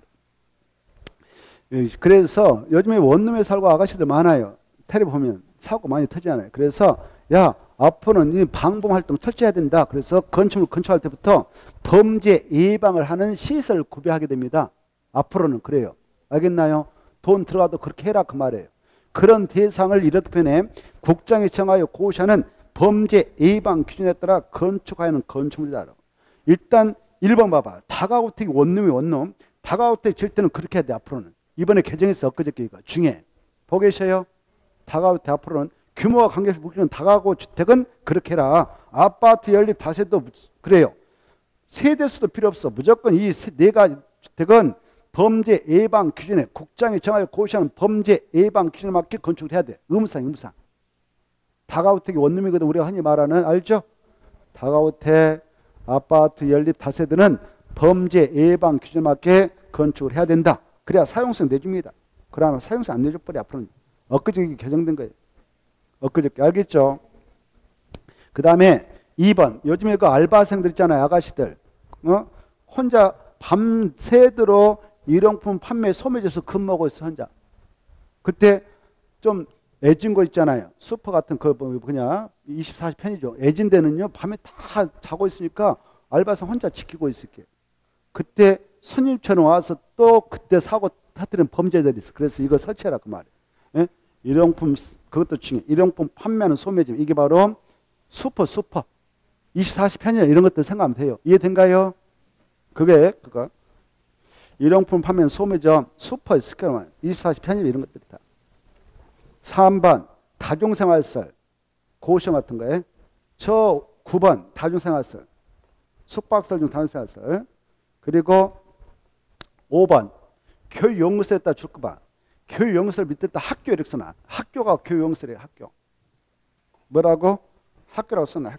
버려. 그래서 요즘에 원룸에 살고 아가씨들 많아요. 텔레 보면 사고 많이 터지잖아요. 그래서 야 앞으로는 이 방범 활동 철저해야 된다. 그래서 건축물 건축할 때부터 범죄 예방을 하는 시설을 구비하게 됩니다. 앞으로는 그래요. 알겠나요? 돈 들어가도 그렇게 해라 그 말이에요. 그런 대상을 이렇게 표현해 국장이 정하여 고시하는 범죄 예방 기준에 따라 건축하여는 건축물이다. 일단 1번 봐봐. 다가구택이 원룸이 원룸. 다가구택 질 때는 그렇게 해야 돼. 앞으로는. 이번에 개정했어. 엊그저께 이거 중에. 보고 계셔요? 다가구택 앞으로는 규모와 관계없이 묶이는 다가구 주택은 그렇게 해라. 아파트 연립 다세도 그래요. 세대수도 필요 없어. 무조건 이 네 가지 주택은 범죄 예방 기준에 국장이 정하여 고시하는 범죄 예방 기준에 맞게 건축을 해야 돼. 의무상. 다가구택이 원룸이거든. 우리가 흔히 말하는 알죠? 다가구택, 아파트 연립 다세대는 범죄 예방 기준에 맞게 건축을 해야 된다. 그래야 사용성 내줍니다. 그러면 사용성 안 내줘버려. 앞으로는. 엊그저께 개정된 거예요. 엊그저께 알겠죠? 그 다음에 2번 요즘에 그 알바생들 있잖아요. 아가씨들 혼자 밤새도록 일용품 판매 소매점에서 근무하고 있어 혼자. 그때 좀 애진 거 있잖아요. 슈퍼 같은 그 그냥 24시 편의점 애진 데는요 밤에 다 자고 있으니까 알바생 혼자 지키고 있을게. 그때 손님처럼 와서 또 그때 사고 터뜨린 범죄들이 있어. 그래서 이거 설치해라 그 말이에요. 예? 일용품 그것도 중요해. 일용품 판매하는 소매점 이게 바로 슈퍼 24시 편의점 이런 것들 생각하면 돼요. 이해된가요? 그게 그거 일용품 판매하는 소매점 슈퍼 24시 편의점 이런 것들이다. 3번 다중생활설 고시원 같은 거에 저 9번 다중생활설 숙박설 중 다중생활설 그리고 5번 교육용시설에다 줄 거 봐. 교육용시설 밑에다 학교 이렇게 써놔. 학교가 교육용시설이에요. 학교. 뭐라고? 학교라고 써놔.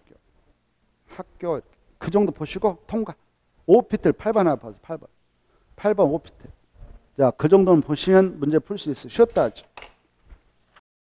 학교. 그 정도 보시고 통과. 오피텔 8번 하나 봐서 8번 오피텔. 자, 그 정도는 보시면 문제 풀 수 있어요. 쉬었다 하죠.